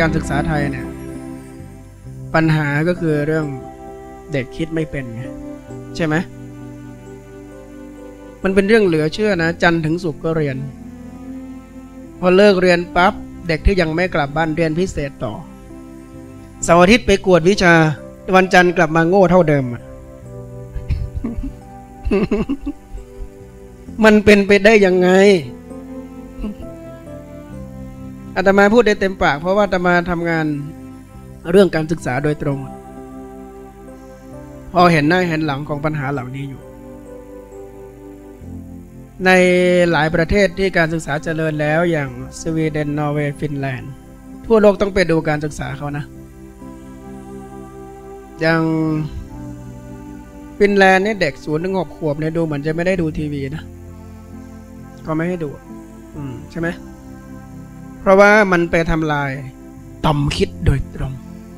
การศึกษาไทยเนี่ยปัญหาก็คือเรื่องเด็กคิดไม่เป็นไงใช่ไหมมันเป็นเรื่องเหลือเชื่อนะจันทร์ถึงศุกร์ก็เรียนพอเลิกเรียนปั๊บเด็กที่ยังไม่กลับบ้านเรียนพิเศษต่อเสาร์อาทิตย์ไปกวดวิชาวันจันทร์กลับมาโง่เท่าเดิม มันเป็นไปได้ยังไงอาตมาพูดได้เต็มปากเพราะว่าอาตมาทำงานเรื่องการศึกษาโดยตรงพอเห็นหน้าเห็นหลังของปัญหาเหล่านี้อยู่ในหลายประเทศที่การศึกษาเจริญแล้วอย่างสวีเดนนอร์เวย์ฟินแลนด์ทั่วโลกต้องไปดูการศึกษาเขานะอย่างฟินแลนด์เนี่ยเด็ก0-6 ขวบเนี่ยดูเหมือนจะไม่ได้ดูทีวีนะก็ไม่ให้ดูใช่ไหมเพราะว่ามันไปทำลายต่อมคิดโดยตรง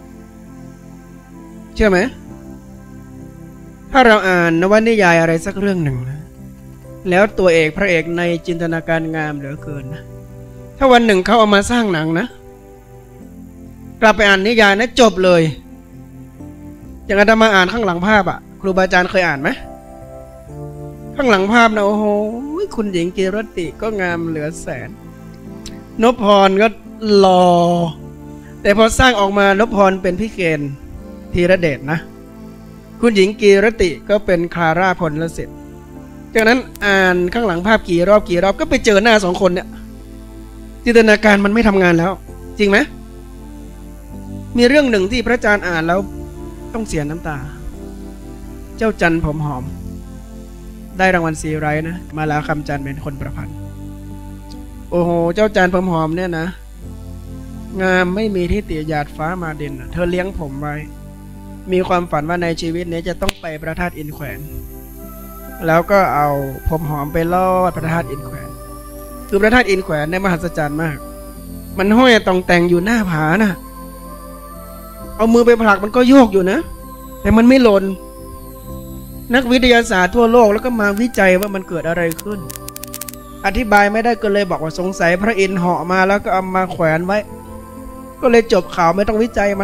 เชื่อไหมถ้าเราอ่านนวนิยายอะไรสักเรื่องหนึ่งนะแล้วตัวเอกพระเอกในจินตนาการงามเหลือเกินนะถ้าวันหนึ่งเขาเอามาสร้างหนังนะกลับไปอ่านนิยายนะจบเลยอย่างอาตมาอ่านข้างหลังภาพอ่ะครูบาอาจารย์เคยอ่านไหมข้างหลังภาพนะโอ้โหคุณหญิงกีรติก็งามเหลือแสนนพพรก็หล่อแต่พอสร้างออกมานพพรเป็นพี่เกณฑ์ธีรเดชนะคุณหญิงกีรติก็เป็นคลาร่าพลสิทธิ์จากนั้นอ่านข้างหลังภาพกี่รอบก็ไปเจอหน้า2 คนเนี่ยจินตนาการมันไม่ทำงานแล้วจริงไหมมีเรื่องหนึ่งที่พระอาจารย์อ่านแล้วต้องเสียน้ำตาเจ้าจันผมหอมได้รางวัลซีไรท์นะมาแล้วคำจันเป็นคนประพันธ์โอ้โหเจ้าจันผมหอมเนี่ยนะงามไม่มีที่ติหยาดฟ้ามาดินเธอเลี้ยงผมไว้มีความฝันว่าในชีวิตนี้จะต้องไปพระธาตุอินแขวนแล้วก็เอาผมหอมไปลอดพระธาตุอินแขวนคือพระธาตุอินแขวนในมหัศจรรย์มากมันห้อยตองแต่งอยู่หน้าผานะเอามือไปผลักมันก็โยกอยู่นะแต่มันไม่หล่นนักวิทยาศาสตร์ทั่วโลกแล้วก็มาวิจัยว่ามันเกิดอะไรขึ้นอธิบายไม่ได้ก็เลยบอกว่าสงสัยพระอินทร์เหาะมาแล้วก็เอามาแขวนไว้ก็เลยจบข่าวไม่ต้องวิจัยมัน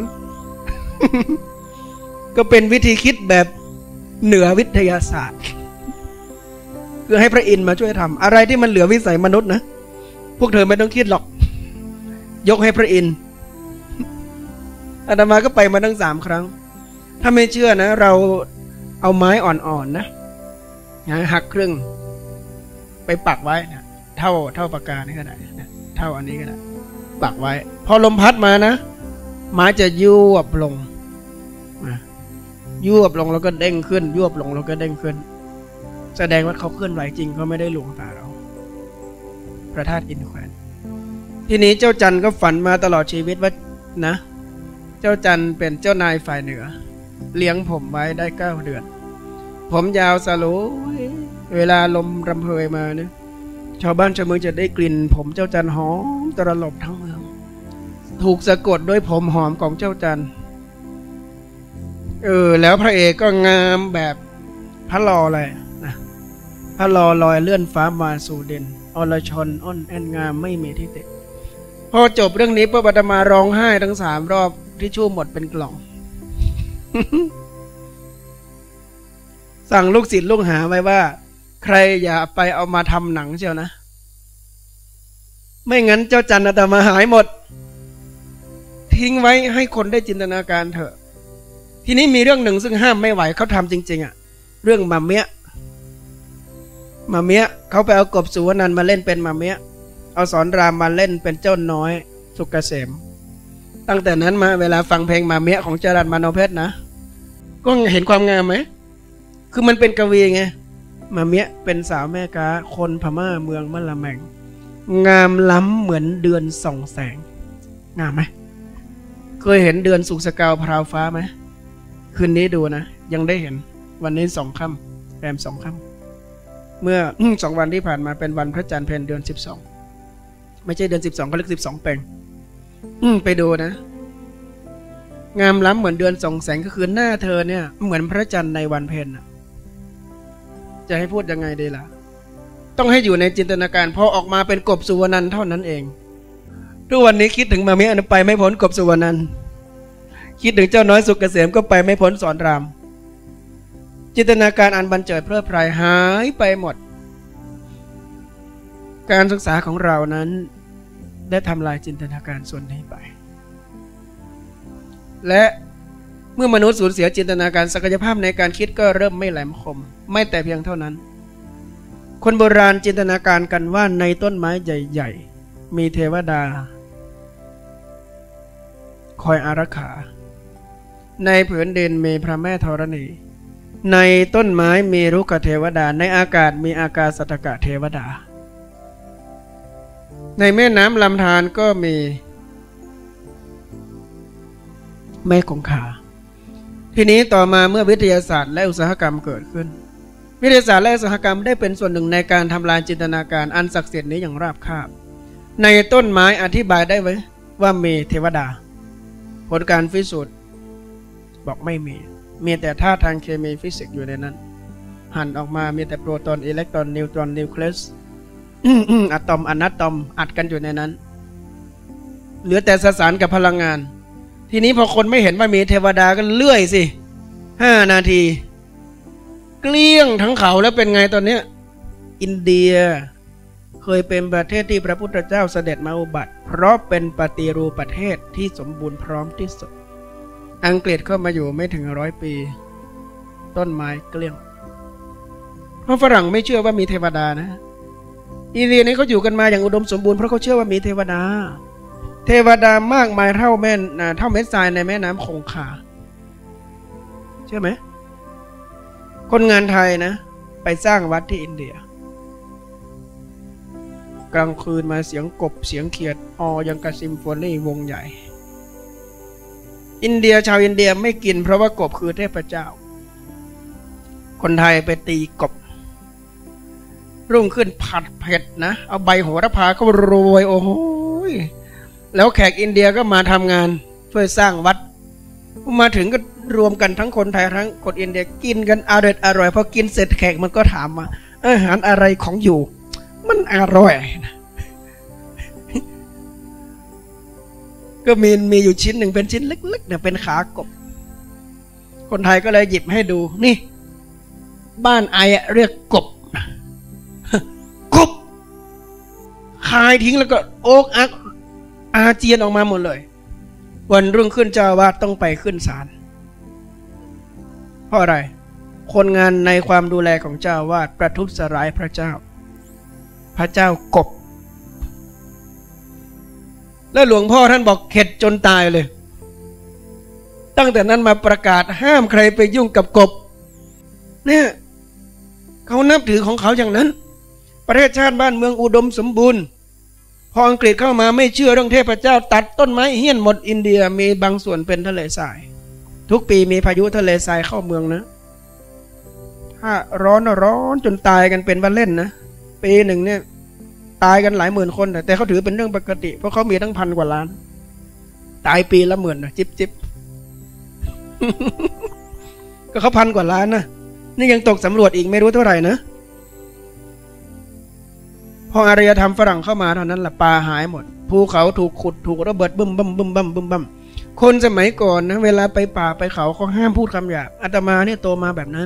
ก็เป็นวิธีคิดแบบเหนือวิทยาศาสตร์คือให้พระอินทร์มาช่วยทำอะไรที่มันเหลือวิสัยมนุษย์นะพวกเธอไม่ต้องคิดหรอกยกให้พระอินทร์อาตมาก็ไปมาตั้ง3 ครั้งถ้าไม่เชื่อนะเราเอาไม้อ่อนๆนะหักครึ่งไปปักไว้นะเท่าปากกานี่ก็ได้นะเท่าอันนี้ก็ได้ปักไว้พอลมพัดมานะไม้จะยวบลงยวบลงแล้วก็เด้งขึ้นยวบลงแล้วก็เด้งขึ้นแสดงว่าเขาเคลื่อนไหวจริงเขาไม่ได้ลวงตาเราพระธาตุอินแขวนทีนี้เจ้าจันก็ฝันมาตลอดชีวิตว่านะเจ้าจันเป็นเจ้านายฝ่ายเหนือเลี้ยงผมไว้ได้9 เดือนผมยาวสโลยเวลาลมรำเพยมาเนี่ยชาวบ้านชาวเมืองจะได้กลิ่นผมเจ้าจันหอมตลบทั้งเมืองถูกสะกดด้วยผมหอมของเจ้าจันแล้วพระเอกก็งามแบบพระลอเลยนะพระลอลอยเลื่อนฟ้ามาสู่ดินอรชรอ้นแอนงามไม่มีที่ติพอจบเรื่องนี้พระอาตมาร้องไห้ทั้ง3 รอบที่ชู่หมดเป็นกล่อง สั่งลูกศิษย์ลูกหาไว้ว่าใครอย่าไปเอามาทำหนังเชียวนะไม่งั้นเจ้าจันอาตมาหายหมดทิ้งไว้ให้คนได้จินตนาการเถอะทีนี้มีเรื่องหนึ่งซึ่งห้ามไม่ไหวเขาทำจริงๆเรื่องมาเมียเขาไปเอากบสุวรรณมาเล่นเป็นมาเมียเอาสอนรามมาเล่นเป็นเจ้าน้อยสุกเกษมตั้งแต่นั้นมาเวลาฟังเพลงมาเมียของจรัญ มโนเพชรนะก็เห็นความงามไหมคือมันเป็นกวีไงมาเมียเป็นสาวแม่กาคนพม่าเมืองมะละแมงงามล้ำเหมือนเดือนส่องแสงงามไหมเคยเห็นเดือนสุกสกาวพราวฟ้าไหมคืนนี้ดูนะยังได้เห็นวันนี้2 ค่ำแรม2 ค่ำเมื่อ2 วันที่ผ่านมาเป็นวันพระจันทร์เพลเดือน12ไม่ใช่เดือน12เขาเรียก12 เปงไปดูนะงามล้ำเหมือนเดือนส่องแสงก็คือหน้าเธอเนี่ยเหมือนพระจันทร์ในวันเพ็ญจะให้พูดยังไงดีล่ะต้องให้อยู่ในจินตนาการพอออกมาเป็นกบสุวรรณเท่านั้นเองทุกวันนี้คิดถึงมามิไปไม่พ้นกบสุวรรณันท์คิดถึงเจ้าน้อยสุกเกษมก็ไปไม่พ้นสอนรามจินตนาการอันบันเจิดเพลิดเพลินหายไปหมดการศึกษาของเรานั้นได้ทำลายจินตนาการส่วนนี้ไปและเมื่อมนุษย์สูญเสียจินตนาการศักยภาพในการคิดก็เริ่มไม่แหลมคมไม่แต่เพียงเท่านั้นคนโบราณจินตนาการกันว่าในต้นไม้ใหญ่ๆมีเทวดาคอยอารักขาในผืนดินมีพระแม่ธรณีในต้นไม้มีรุกขเทวดาในอากาศมีอากาศสัตกะเทวดาในแม่น้ำลำธารก็มีแม่คงคาทีนี้ต่อมาเมื่อวิทยาศาสตร์และอุตสาหกรรมเกิดขึ้นวิทยาศาสตร์และอุตสาหกรรมได้เป็นส่วนหนึ่งในการทำลายจินตนาการอันศักดิ์สิทธิ์นี้อย่างราบคาบในต้นไม้อธิบายได้ไหมว่ามีเทวดาผลการพิสูจน์บอกไม่มีแต่ธาตุทางเคมีฟิสิกส์อยู่ในนั้นหั่นออกมามีแต่โปรตอนอิเล็กตรอนนิวตรอนนิวเคลียสอะตอมอนัตตอมอัดกันอยู่ในนั้นเหลือแต่สสารกับพลังงานทีนี้พอคนไม่เห็นว่ามีเทวดาก็เลื่อยสิ5 นาทีเกลี้ยงทั้งเขาแล้วเป็นไงตอนเนี้ยอินเดียเคยเป็นประเทศที่พระพุทธเจ้าเสด็จมาอุบัติเพราะเป็นปฏิรูปประเทศที่สมบูรณ์พร้อมที่สุดอังกฤษเข้ามาอยู่ไม่ถึง100 ปีต้นไม้เกลี้ยงเพราะฝรั่งไม่เชื่อว่ามีเทวดานะอินเดียนี้เขาอยู่กันมาอย่างอุดมสมบูรณ์เพราะเขาเชื่อว่ามีเทวดามากมายเท่าเม็ดทรายในแม่น้ำคงคาเชื่อไหมคนงานไทยนะไปสร้างวัดที่อินเดียกลางคืนมาเสียงกบเสียงเขียดยังกระซิมโฟนี่วงใหญ่ชาวอินเดียไม่กินเพราะว่ากบคือเทพเจ้าคนไทยไปตีกบรุ่งขึ้นผัดเผ็ดนะเอาใบโหระพาเขาโรยโอ้โหแล้วแขกอินเดียก็มาทำงานช่วยสร้างวัดมาถึงก็รวมกันทั้งคนไทยทั้งคนอินเดียกินกันอร่อยพอกินเสร็จแขกมันก็ถามมาอาหารอะไรของอยู่มันอร่อยนะก็มีอยู่ชิ้นหนึ่งเป็นชิ้นเล็กๆเนี่ยเป็นขากบคนไทยก็เลยหยิบให้ดูนี่บ้านไอเรียกกบคายทิ้งแล้วก็โอ๊กอักอาเจียนออกมาหมดเลยวันรุ่งขึ้นเจ้าอาวาสต้องไปขึ้นศาลเพราะอะไรคนงานในความดูแลของเจ้าอาวาสประทุษร้ายพระเจ้ากบแล้วหลวงพ่อท่านบอกเข็ดจนตายเลยตั้งแต่นั้นมาประกาศห้ามใครไปยุ่งกับกบเนี่ยเขานับถือของเขาอย่างนั้นประเทศชาติบ้านเมืองอุดมสมบูรณ์พออังกฤษเข้ามาไม่เชื่อเรื่องเทพเจ้าตัดต้นไม้เหี้ยนหมดอินเดียมีบางส่วนเป็นทะเลทรายทุกปีมีพายุทะเลทรายเข้าเมืองนะถ้าร้อนจนตายกันเป็นวันเล่นนะปีหนึ่งเนี่ยตายกันหลายหมื่นคนแต่เขาถือเป็นเรื่องปกติเพราะเขามีทั้ง1,000 กว่าล้านตายปีละ10,000นะจิบก็เขา1,000 กว่าล้านนะนี่ยังตกสำรวจอีกไม่รู้เท่าไหร่นะพออารยธรรมฝรั่งเข้ามาเท่านั้นแหละป่าหายหมดภูเขาถูกขุดถูกระเบิดบึ้มคนสมัยก่อนนะเวลาไปป่าไปเขาเขาห้ามพูดคำหยาบอาตมาเนี่ยโตมาแบบนั้น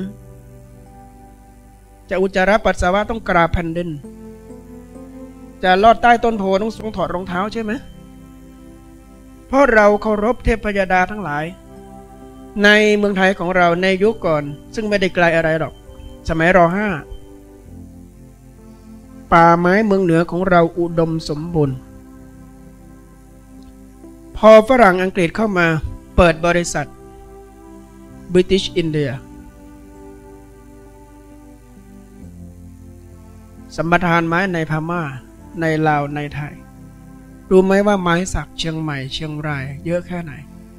จะอุจจาระปัสสาวะต้องกราบแผ่นดินจะลอดใต้ต้นโพต้องถอดรองเท้าใช่ไหมเพราะเราเคารพเทพยดาทั้งหลายในเมืองไทยของเราในยุคก่อนซึ่งไม่ได้ไกลอะไรหรอกสมัยร.5ป่าไม้เมืองเหนือของเราอุดมสมบูรณ์พอฝรั่งอังกฤษเข้ามาเปิดบริษัท British India สัมปทานไม้ในพม่าในลาวในไทยรู้ไหมว่าไม้สักเชียงใหม่เชียงรายเยอะแค่ไหน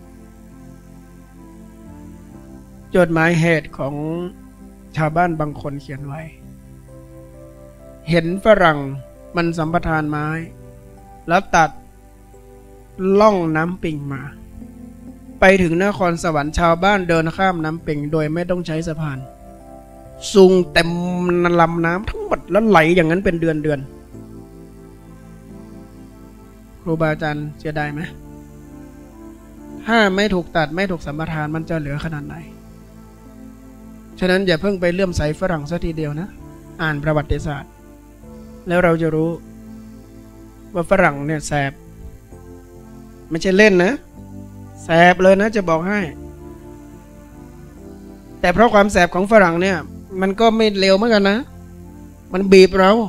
จดหมายเหตุของชาวบ้านบางคนเขียนไว้เห็นฝรั่งมันสัมปทานไม้แล้วตัดล่องน้ำปิงมาไปถึงนครสวรรค์ชาวบ้านเดินข้ามน้ำปิงโดยไม่ต้องใช้สะพานซุงเต็มลำน้ำทั้งหมดแล้วไหลอย่างนั้นเป็นเดือนครูบาอาจารย์เสียดายไหมถ้าไม่ถูกตัดไม่ถูกสัมปทานมันจะเหลือขนาดไหนฉะนั้นอย่าเพิ่งไปเลื่อมใสฝรั่งซะทีเดียวนะอ่านประวัติศาสตร์แล้วเราจะรู้ว่าฝรั่งเนี่ยแสบไม่ใช่เล่นนะแสบเลยนะจะบอกให้แต่เพราะความแสบของฝรั่งเนี่ยมันก็ไม่เลวเหมือนกันนะมันบีบเรา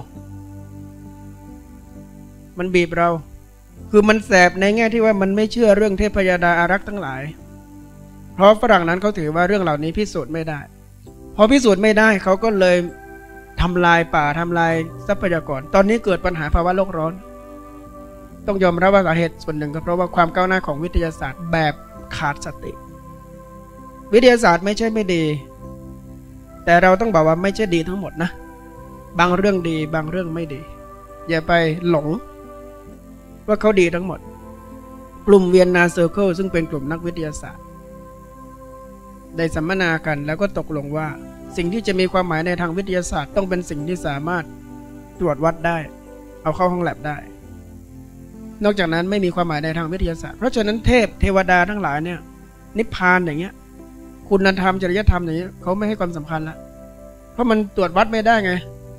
คือมันแสบในแง่ที่ว่ามันไม่เชื่อเรื่องเทพยดาอารักษ์ทั้งหลายเพราะฝรั่งนั้นเขาถือว่าเรื่องเหล่านี้พิสูจน์ไม่ได้พอพิสูจน์ไม่ได้เขาก็เลยทำลายป่าทำลายทรัพยากรตอนนี้เกิดปัญหาภาวะโลกร้อนต้องยอมรับว่าสาเหตุส่วนหนึ่งก็เพราะว่าความก้าวหน้าของวิทยาศาสตร์แบบขาดสติวิทยาศาสตร์ไม่ใช่ไม่ดีแต่เราต้องบอกว่าไม่ใช่ดีทั้งหมดนะบางเรื่องดีบางเรื่องไม่ดีอย่าไปหลงว่าเขาดีทั้งหมดกลุ่มเวียนนาเซอร์เคิลซึ่งเป็นกลุ่มนักวิทยาศาสตร์ได้สัมมนากันแล้วก็ตกลงว่าสิ่งที่จะมีความหมายในทางวิทยาศาสตร์ต้องเป็นสิ่งที่สามารถตรวจวัดได้เอาเข้าห้องแลบได้นอกจากนั้นไม่มีความหมายในทางวิทยาศาสตร์เพราะฉะนั้นเทวดาทั้งหลายเนี่ยนิพพานอย่างเงี้ยคุณธรรมจริยธรรมอย่างเงี้ยเขาไม่ให้ความสำคัญละเพราะมันตรวจวัดไม่ได้ไง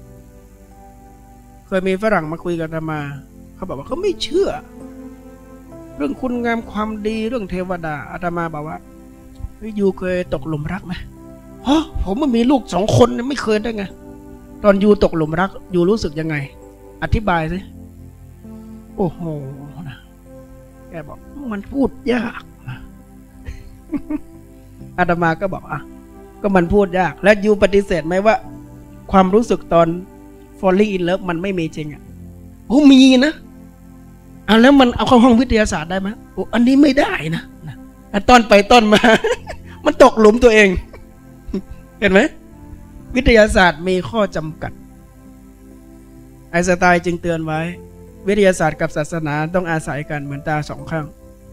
เคยมีฝรั่งมาคุยกับอาตมาเขาบอกว่าเขาไม่เชื่อเรื่องคุณงามความดีเรื่องเทวดาอาตมาบอกว่ายูเคยตกหลุมรักไหมฮะผมมันมีลูก2 คนไม่เคยได้ไงตอนยูตกหลุมรักยูรู้สึกยังไงอธิบายสิโอ้โหนะแกบอกมันพูดยากอาตมาก็บอกก็มันพูดยากแล้วยูปฏิเสธไหมว่าความรู้สึกตอน falling in love มันไม่มีจริงโอ้มีนะแล้วมันเอาเข้าห้องวิทยาศาสตร์ได้ไหมโอ้อันนี้ไม่ได้นะตอนไปต้นมา มันตกหลุมตัวเองเห็นไหมวิทยาศาสตร์มีข้อจำกัดไอน์สไตน์จึงเตือนไว้วิทยาศาสตร์กับศาสนาต้องอาศัยกันเหมือนตา2 ข้าง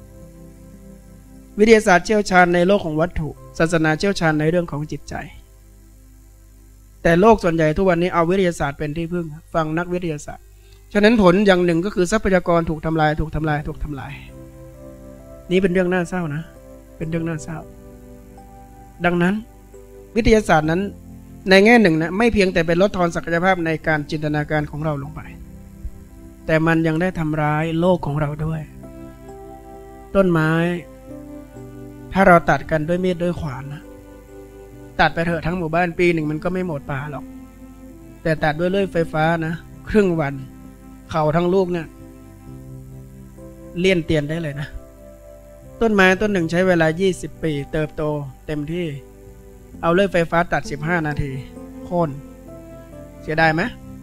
วิทยาศาสตร์เชี่ยวชาญในโลกของวัตถุศาสนาเชี่ยวชาญในเรื่องของจิตใจแต่โลกส่วนใหญ่ทุกวันนี้เอาวิทยาศาสตร์เป็นที่พึ่งฟังนักวิทยาศาสตร์ฉะนั้นผลอย่างหนึ่งก็คือทรัพยากรถูกทำลายนี่เป็นเรื่องน่าเศร้านะเป็นเรื่องน่าเศร้าดังนั้นวิทยาศาสตร์นั้นในแง่หนึ่งนะไม่เพียงแต่เป็นลดทอนศักยภาพในการจินตนาการของเราลงไปแต่มันยังได้ทำร้ายโลกของเราด้วยต้นไม้ถ้าเราตัดกันด้วยมีดด้วยขวานนะตัดไปเถอะทั้งหมู่บ้านปีหนึ่งมันก็ไม่หมดป่าหรอกแต่ตัดด้วยเลื่อยไฟฟ้านะครึ่งวันเขาทั้งลูกเนี่ยเลี่ยนเตียนได้เลยนะต้นไม้ต้นหนึ่งใช้เวลา20 ปีเติบโตเต็มที่เอาเลื่อยไฟฟ้าตัด15 นาทีโค่นเสียดายไหม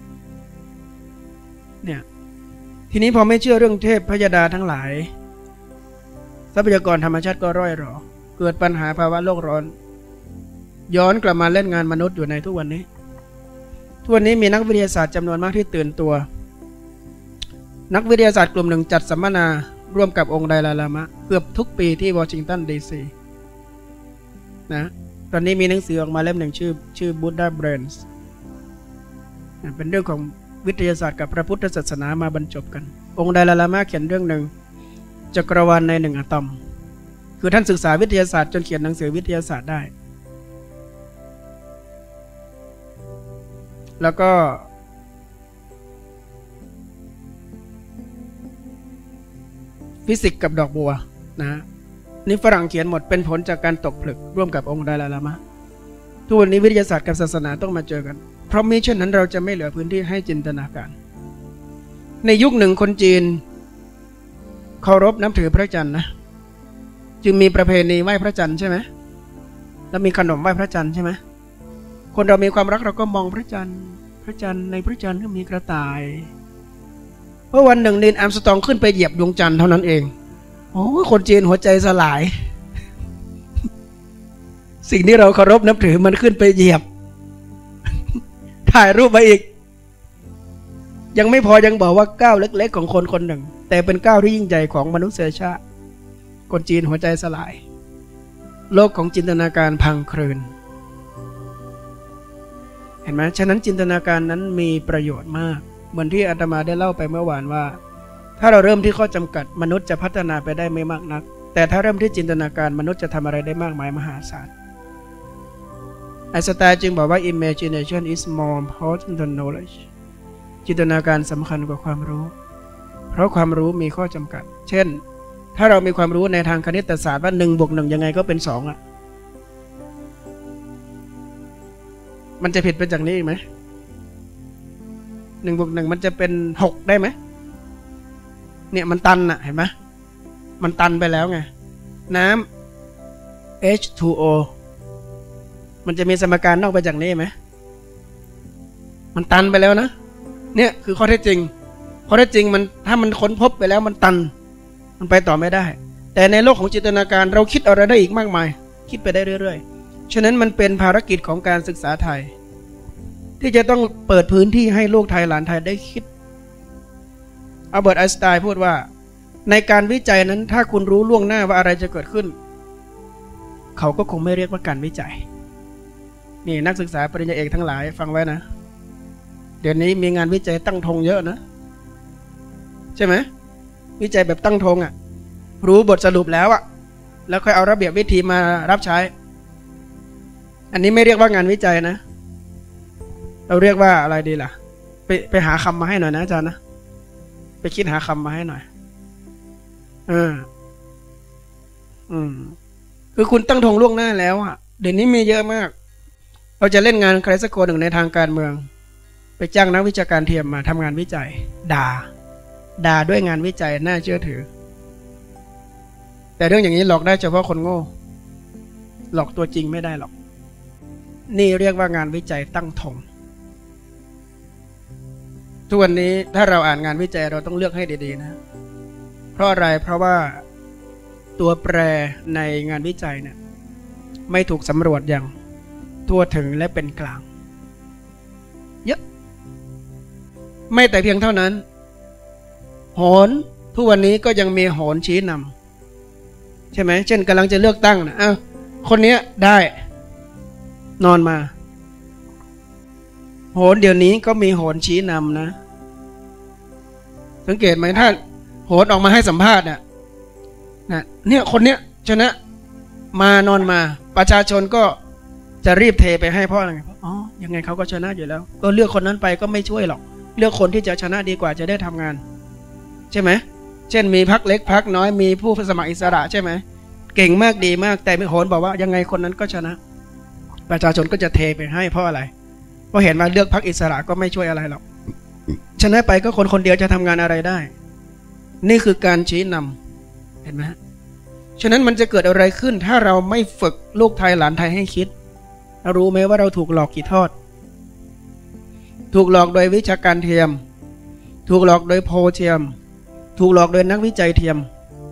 เนี่ยทีนี้พอไม่เชื่อเรื่องเทพพยดาทั้งหลายทรัพยากรธรรมชาติก็ร่อยหรอเกิดปัญหาภาวะโลกร้อนย้อนกลับมาเล่นงานมนุษย์อยู่ในทุกวันนี้มีนักวิทยาศาสตร์จำนวนมากที่ตื่นตัวนักวิทยาศาสตร์กลุ่มหนึ่งจัดสัมมนาร่วมกับองค์ไดลาลามะเกือบทุกปีที่วอชิงตันดีซีนะตอนนี้มีหนังสือออกมาเล่มหนึ่งชื่อ Buddha Brains เป็นเรื่องของวิทยาศาสตร์กับพระพุทธศาสนามาบรรจบกันองค์ไดลาลามะเขียนเรื่องหนึ่งจักรวาลใน1 อะตอมคือท่านศึกษาวิทยาศาสตร์จนเขียนหนังสือวิทยาศาสตร์ได้แล้วก็ฟิสิกส์กับดอกบัวนะนี่ฝรั่งเขียนหมดเป็นผลจากการตกผลึกร่วมกับองค์ไดลาลามะทุกวันนี้วิทยาศาสตร์กับศาสนาต้องมาเจอกันเพราะมิฉะนั้นเราจะไม่เหลือพื้นที่ให้จินตนาการในยุคหนึ่งคนจีนเคารพนับถือพระจันทร์นะจึงมีประเพณีไหว้พระจันทร์ใช่ไหมแล้วมีขนมไหว้พระจันทร์ใช่ไหมคนเรามีความรักเราก็มองพระจันทร์ในพระจันทร์ก็มีกระต่ายเพราะวันหนึ่งนีล อาร์มสตรองขึ้นไปเหยียบดวงจันทร์เท่านั้นเองโอ้คนจีนหัวใจสลาย สิ่งที่เราเคารพนับถือมันขึ้นไปเหยียบ ถ่ายรูปมาอีกยังไม่พอยังบอกว่าก้าวเล็กๆของคนคนหนึ่งแต่เป็นก้าวที่ยิ่งใหญ่ของมนุษยชาติคนจีนหัวใจสลายโลกของจินตนาการพังคลืนเห็นไหมฉะนั้นจินตนาการนั้นมีประโยชน์มากเหมือนที่อาตมาได้เล่าไปเมื่อวานว่าถ้าถ้าเราเริ่มที่ข้อจำกัดมนุษย์จะพัฒนาไปได้ไม่มากนักแต่ถ้าเริ่มที่จินตนาการมนุษย์จะทำอะไรได้มากมายมหาศาลไอน์สไตน์จึงบอกว่า imagination is more important than knowledge จินตนาการสำคัญกว่าความรู้เพราะความรู้มีข้อจำกัดเช่นถ้าเรามีความรู้ในทางคณิตศาสตร์ว่า1 บวก 1ยังไงก็เป็น2อ่ะมันจะผิดไปจากนี้ไหม1 บวก 1มันจะเป็น6ได้ไหมเนี่ยมันตันอ่ะเห็นไหมมันตันไปแล้วไงน้ำ H2O มันจะมีสมการนอกไปจากนี้ไหมมันตันไปแล้วนะเนี่ยคือข้อเท็จจริงมันถ้ามันค้นพบไปแล้วมันตันมันไปต่อไม่ได้แต่ในโลกของจินตนาการเราคิดอะไรได้อีกมากมายคิดไปได้เรื่อยๆฉะนั้นมันเป็นภารกิจของการศึกษาไทยที่จะต้องเปิดพื้นที่ให้ลูกไทยหลานไทยได้คิดอัลเบิร์ตไอน์สไตน์พูดว่าในการวิจัยนั้นถ้าคุณรู้ล่วงหน้าว่าอะไรจะเกิดขึ้นเขาก็คงไม่เรียกว่าการวิจัยนี่นักศึกษาปริญญาเอกทั้งหลายฟังไว้นะเดี๋ยวนี้มีงานวิจัยตั้งธงเยอะนะใช่ไหมวิจัยแบบตั้งธงอ่ะรู้บทสรุปแล้วอ่ะแล้วค่อยเอาระเบียบวิธีมารับใช้อันนี้ไม่เรียกว่างานวิจัยนะเราเรียกว่าอะไรดีล่ะไปหาคำมาให้หน่อยนะอาจารย์นะไปคิดหาคำมาให้หน่อยคือคุณตั้งธงล่วงหน้าแล้วอ่ะเดี๋ยวนี้มีเยอะมากเราจะเล่นงานใครสักคนหนึ่งในทางการเมืองไปจ้างนักวิชาการเทียมมาทำงานวิจัยด่าด้วยงานวิจัยน่าเชื่อถือแต่เรื่องอย่างนี้หลอกได้เฉพาะคนโง่หลอกตัวจริงไม่ได้หรอกนี่เรียกว่างานวิจัยตั้งธงทุกวันนี้ถ้าเราอ่านงานวิจัยเราต้องเลือกให้ดีๆนะเพราะอะไรเพราะว่าตัวแปรในงานวิจัยเนี่ยไม่ถูกสำรวจอย่างทั่วถึงและเป็นกลางเยอะไม่แต่เพียงเท่านั้นโหรทุกวันนี้ก็ยังมีโหรชี้นำใช่ไหมเช่นกำลังจะเลือกตั้งนะคนนี้ได้นอนมาโหรเดี๋ยวนี้ก็มีโหรชี้นำนะสังเกตไหมถ้าโหรออกมาให้สัมภาษณ์เนี่ยคนเนี้ยชนะมานอนมาประชาชนก็จะรีบเทไปให้เพราะอะไรยังไงเขาก็ชนะอยู่แล้วก็เลือกคนนั้นไปก็ไม่ช่วยหรอกเลือกคนที่จะชนะดีกว่าจะได้ทำงานใช่ไหมเช่นมีพรรคเล็กพรรคน้อยมีผู้สมัครอิสระใช่ไหมเก่งมากดีมากแต่มีโหรบอกว่ายังไงคนนั้นก็ชนะประชาชนก็จะเทไปให้เพราะอะไรเพราะเห็นว่าเลือกพรรคอิสระก็ไม่ช่วยอะไรหรอกชนะไปก็คนเดียวจะทำงานอะไรได้นี่คือการชี้นำเห็นไหมฉะนั้นมันจะเกิดอะไรขึ้นถ้าเราไม่ฝึกลูกไทยหลานไทยให้คิดรู้ไหมว่าเราถูกหลอกกี่ทอดถูกหลอกโดยวิชาการเทียมถูกหลอกโดยโพลเทียมถูกหลอกโดยนักวิจัยเทียม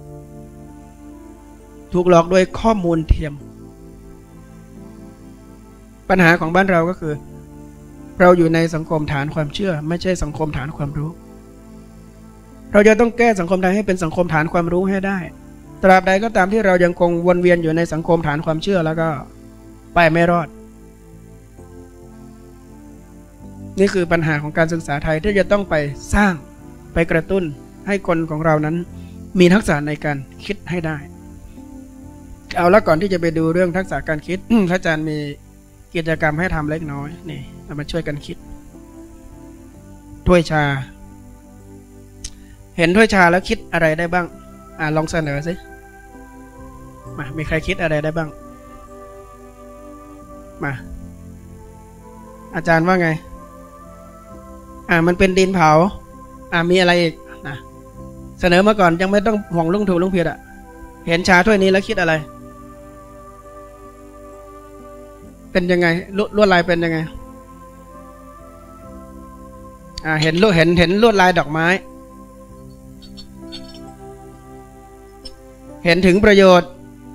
ถูกหลอกโดยข้อมูลเทียมปัญหาของบ้านเราก็คือเราอยู่ในสังคมฐานความเชื่อไม่ใช่สังคมฐานความรู้เราจะต้องแก้สังคมไทยให้เป็นสังคมฐานความรู้ให้ได้ตราบใดก็ตามที่เรายังคงวนเวียนอยู่ในสังคมฐานความเชื่อแล้วก็ไปไม่รอดนี่คือปัญหาของการศึกษาไทยที่จะต้องไปสร้างไปกระตุ้นให้คนของเรานั้นมีทักษะในการคิดให้ได้เอาละก่อนที่จะไปดูเรื่องทักษะการคิดพระอาจารย์มีกิจกรรมให้ทำเล็กน้อยนี่เรามาช่วยกันคิดถ้วยชาเห็นถ้วยชาแล้วคิดอะไรได้บ้างลองเสนอสิมามีใครคิดอะไรได้บ้างมาอาจารย์ว่าไงมันเป็นดินเผามีอะไรอีกเสนอมาก่อนยังไม่ต้องห่วงลุงถูกลุงผิดเห็นชาถ้วยนี้แล้วคิดอะไรเป็นยังไงลวดลายเป็นยังไงเห็นลวดลายดอกไม้เห็นถึงประโยชน์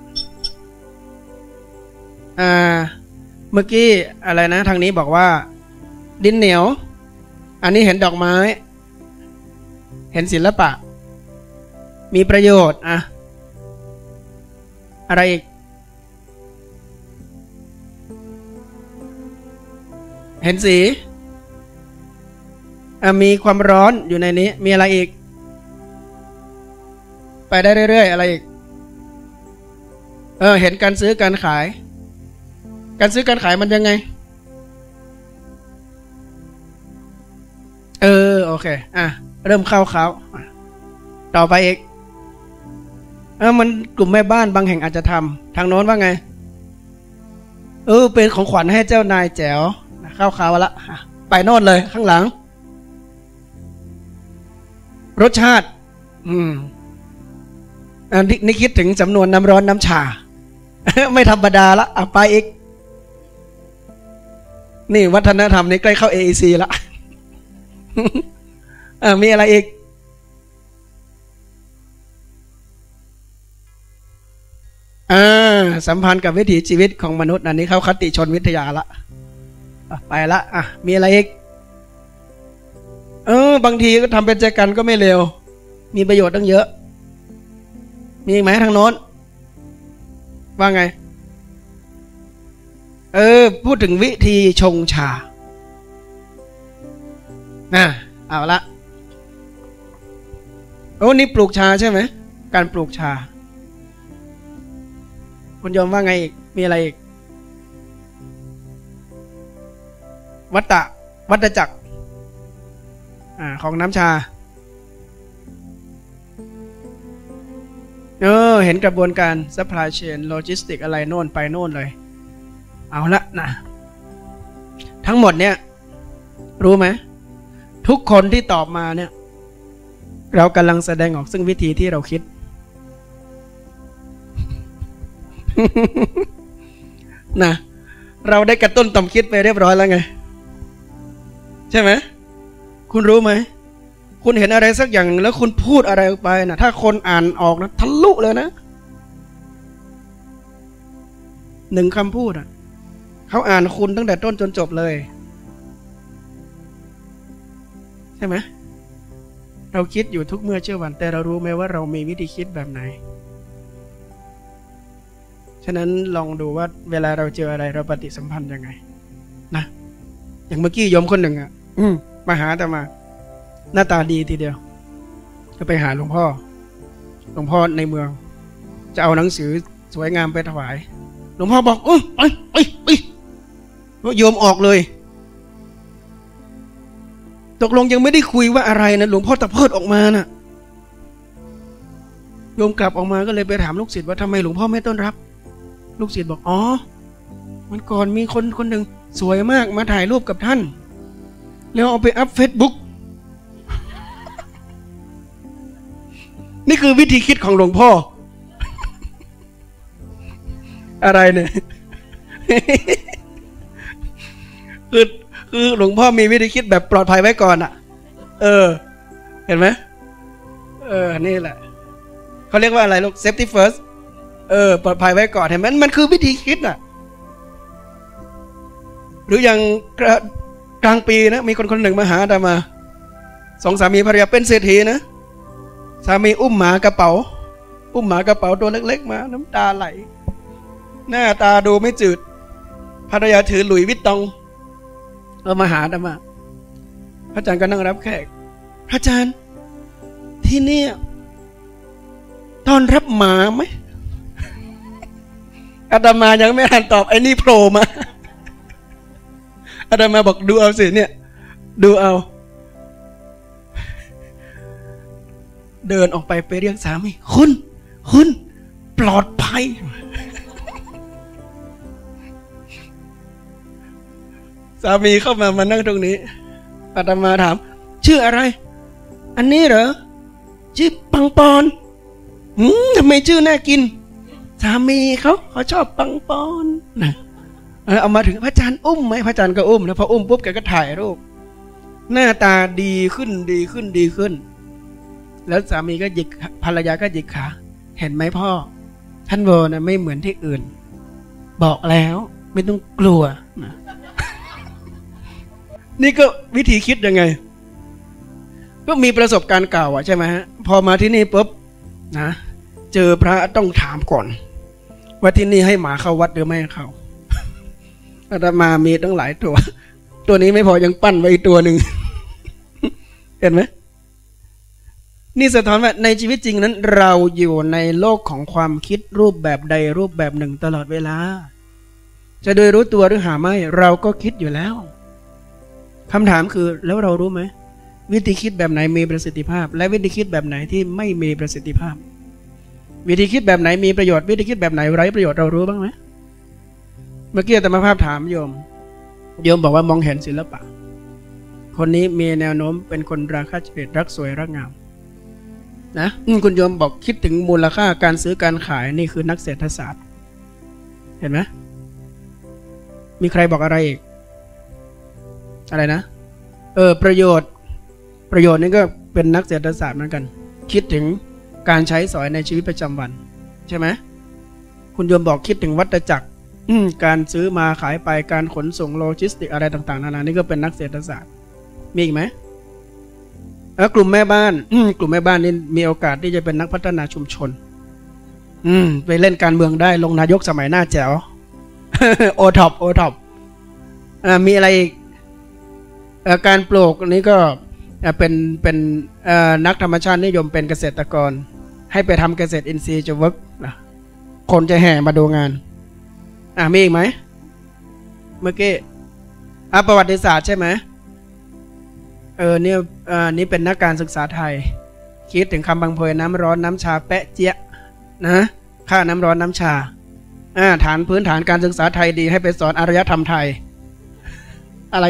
เมื่อกี้อะไรนะทางนี้บอกว่าดินเหนียวอันนี้เห็นดอกไม้เห็นศิลปะมีประโยชน์อะไรอีกเห็นสีมีความร้อนอยู่ในนี้มีอะไรอีกไปได้เรื่อยๆอะไรอีกเห็นการซื้อการขายการซื้อการขายมันยังไงโอเคเริ่มเข้าเขาต่อไปอีกมันกลุ่มแม่บ้านบางแห่งอาจจะทำทางโน้นว่าไงเป็นของขวัญให้เจ้านายแจ๋วเข้าเขาละไปโน่นเลยข้างหลังรสชาตินี่คิดถึงจำนวนน้ำร้อนน้ำชา ไม่ธรรมดาละไปอีกนี่วัฒนธรรมนี้ใกล้เข้า AEC ละมีอะไรอีกสัมพันธ์กับวิถีชีวิตของมนุษย์อันนี้เข้าคติชนวิทยาละไปละมีอะไรอีกบางทีก็ทำเป็นแจกันก็ไม่เร็วมีประโยชน์ตั้งเยอะมีไหมทางโน้นว่าไงพูดถึงวิธีชงชาเอาละนี่ปลูกชาใช่ไหมการปลูกชาคุณโยมว่าไงอีกมีอะไรอีกวัฏจักรของน้ำชาเห็นกระบวนการ supply chain logistics อะไรโน่นไปโน่นเลยเอาละนะทั้งหมดเนี่ยรู้ไหมทุกคนที่ตอบมาเนี่ยเรากำลังแสดงออกซึ่งวิธีที่เราคิด นะเราได้กระตุ้นต่อมคิดไปเรียบร้อยแล้วไงใช่ไหมคุณรู้ไหมคุณเห็นอะไรสักอย่างแล้วคุณพูดอะไรออกไปนะถ้าคนอ่านออกนะทะลุเลยนะหนึ่งคำพูดเขาอ่านคุณตั้งแต่ต้นจนจบเลยใช่ไหมเราคิดอยู่ทุกเมื่อเชื่อวันแต่เรารู้ไหมว่าเรามีวิธีคิดแบบไหนฉะนั้นลองดูว่าเวลาเราเจออะไรเราปฏิสัมพันธ์ยังไงนะอย่างเมื่อกี้โยมคนหนึ่งมาหาแต่มาหน้าตาดีทีเดียวจะไปหาหลวงพ่อในเมืองจะเอาหนังสือสวยงามไปถวายหลวงพ่อบอกไปโยมออกเลยตกลงยังไม่ได้คุยว่าอะไรนะหลวงพ่อตะเพิดออกมานะโยมกลับออกมาก็เลยไปถามลูกศิษย์ว่าทำไมหลวงพ่อไม่ต้อนรับลูกศิษย์บอกมันก่อนมีคนหนึ่งสวยมากมาถ่ายรูปกับท่านแล้วเอาไปอัพ Facebook นี่คือวิธีคิดของหลวงพ่อ อะไรเนี่ย คือหลวงพ่อมีวิธีคิดแบบปลอดภัยไว้ก่อนเห็นไหมนี่แหละเขาเรียกว่าอะไรลูก safety first ปลอดภัยไว้ก่อนเห็นไหมมันคือวิธีคิดหรืออย่างกลางปีนะมีคนหนึ่งมาหาอาตมาสองสามีภรรยาเป็นเศรษฐีนะสามีอุ้มหมากระเป๋าตัวเล็กๆมาน้ำตาไหลหน้าตาดูไม่จืดภรรยาถือหลุยส์วิตตองมาหาอาตมาพระอาจารย์ก็นั่งรับแขกพระอาจารย์ที่นี่ต้อนรับหมาไหมอาตมายังไม่ทันตอบไอ้นี่โผล่มาอาตมาบอกดูเอาสิเนี่ยดูเอาเดินออกไปเรียกสามีคุณปลอดภัยสามีเข้ามานั่งตรงนี้อาตมาถามชื่ออะไรอันนี้เหรอชื่อปังปอนทำไมชื่อน่ากินสามีเขาชอบปังปอนนะเอามาถึงพระอาจารย์อุ้มไหมพระอาจารย์ก็อุ้มแล้วพออุ้มปุ๊บแกก็ถ่ายรูปหน้าตาดีขึ้นแล้วสามีก็หยิกภรรยาก็หยิกขาเห็นไหมพ่อท่านโวนะไม่เหมือนที่อื่นบอกแล้วไม่ต้องกลัวนะนี่ก็วิธีคิดยังไงก็มีประสบการณ์เก่าใช่ไหมฮะพอมาที่นี่ปุ๊บนะเจอพระต้องถามก่อนว่าที่นี่ให้หมาเข้าวัดหรือไม่เข้าอาตมามีตั้งหลายตัวนี้ไม่พอยังปั้นไว้อีกตัวหนึ่งเห็นไหมนี่สะท้อนว่าในชีวิตจริงนั้นเราอยู่ในโลกของความคิดรูปแบบใดรูปแบบหนึ่งตลอดเวลาจะโดยรู้ตัวหรือหาไม่เราก็คิดอยู่แล้วคำถามคือแล้วเรารู้ไหมวิธีคิดแบบไหนมีประสิทธิภาพและวิธีคิดแบบไหนที่ไม่มีประสิทธิภาพวิธีคิดแบบไหนมีประโยชน์วิธีคิดแบบไหนไร้ประโยชน์เรารู้บ้างไหมเมื่อกี้อาตมาภาพถามโยมบอกว่ามองเห็นศิลปะคนนี้มีแนวโน้มเป็นคนราคาเฉลี่ยรักสวยรักงามนะคุณโยมบอกคิดถึงมูลค่าการซื้อการขายนี่คือนักเศรษฐศาสตร์เห็นไหมมีใครบอกอะไรอีกอะไรนะประโยชน์นี่ก็เป็นนักเศรษฐศาสตร์เหมือนกันคิดถึงการใช้สอยในชีวิตประจำวันใช่ไหมคุณโยมบอกคิดถึงวัฏจักรการซื้อมาขายไปการขนส่งโลจิสติกอะไรต่างๆนานานี่ก็เป็นนักเศรษฐศาสตร์มีอีกไหมกลุ่มแม่บ้านกลุ่มแม่บ้านนี่มีโอกาสที่จะเป็นนักพัฒนาชุมชนไปเล่นการเมืองได้ลงนายกสมัยหน้าแจ๋ว โอท็อปมีอะไรอีกการปลูกนี้ก็เป็นนักธรรมชาตินิยมเป็นเกษตรกรให้ไปทำเกษตรอินทรีย์จะเวิร์กนะคนจะแห่มาดูงานมีอีกไหมเมื่อกี้ประวัติศาสตร์ใช่ไหมนี่เป็นนักการศึกษาไทยคิดถึงคำบังเพยน้ำร้อนน้ำชาแปะเจี๊ยนะค่าน้ำร้อนน้ำชาฐานพื้นฐานการศึกษาไทยดีให้ไปสอนอารยธรรมไทยอะไร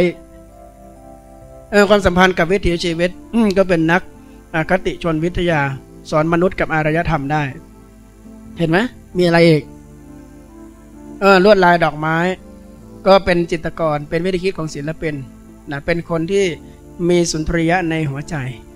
ความสัมพันธ์กับวิถีชีวิตก็เป็นนักคติชนวิทยาสอนมนุษย์กับอารยธรรมได้เห็นไหมมีอะไรอีกลวดลายดอกไม้ก็เป็นจิตรกรเป็นวิธีคิดของศิลปินนะเป็นคนที่มีสุนทรียะในหัวใจ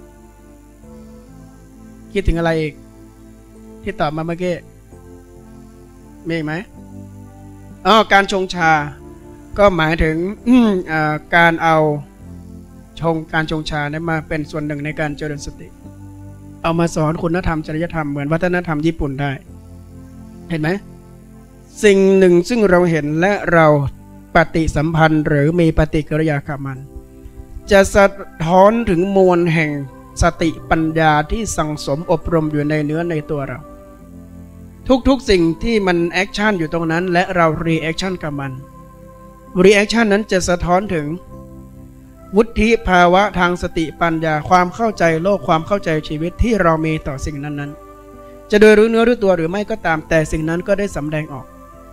คิดถึงอะไรอีกที่ตอบมาเมื่อกี้มีไหมการชงชาก็หมายถึงการเอาการชงชาเนี่ยมาเป็นส่วนหนึ่งในการเจริญสติเอามาสอนคุณธรรมจริยธรรมเหมือนวัฒนธรรมญี่ปุ่นได้เห็นไหมสิ่งหนึ่งซึ่งเราเห็นและเราปฏิสัมพันธ์หรือมีปฏิกิริยากับมันจะสะท้อนถึงมวลแห่งสติปัญญาที่สั่งสมอบรมอยู่ในเนื้อในตัวเราทุกสิ่งที่มันแอคชั่นอยู่ตรงนั้นและเรารีแอคชั่นกับมันรีแอคชั่นนั้นจะสะท้อนถึงวุฒิภาวะทางสติปัญญาความเข้าใจโลกความเข้าใจชีวิตที่เรามีต่อสิ่งนั้นๆจะโดยรู้เนื้อรู้ตัวหรือไม่ก็ตามแต่สิ่งนั้นก็ได้สำแดงออก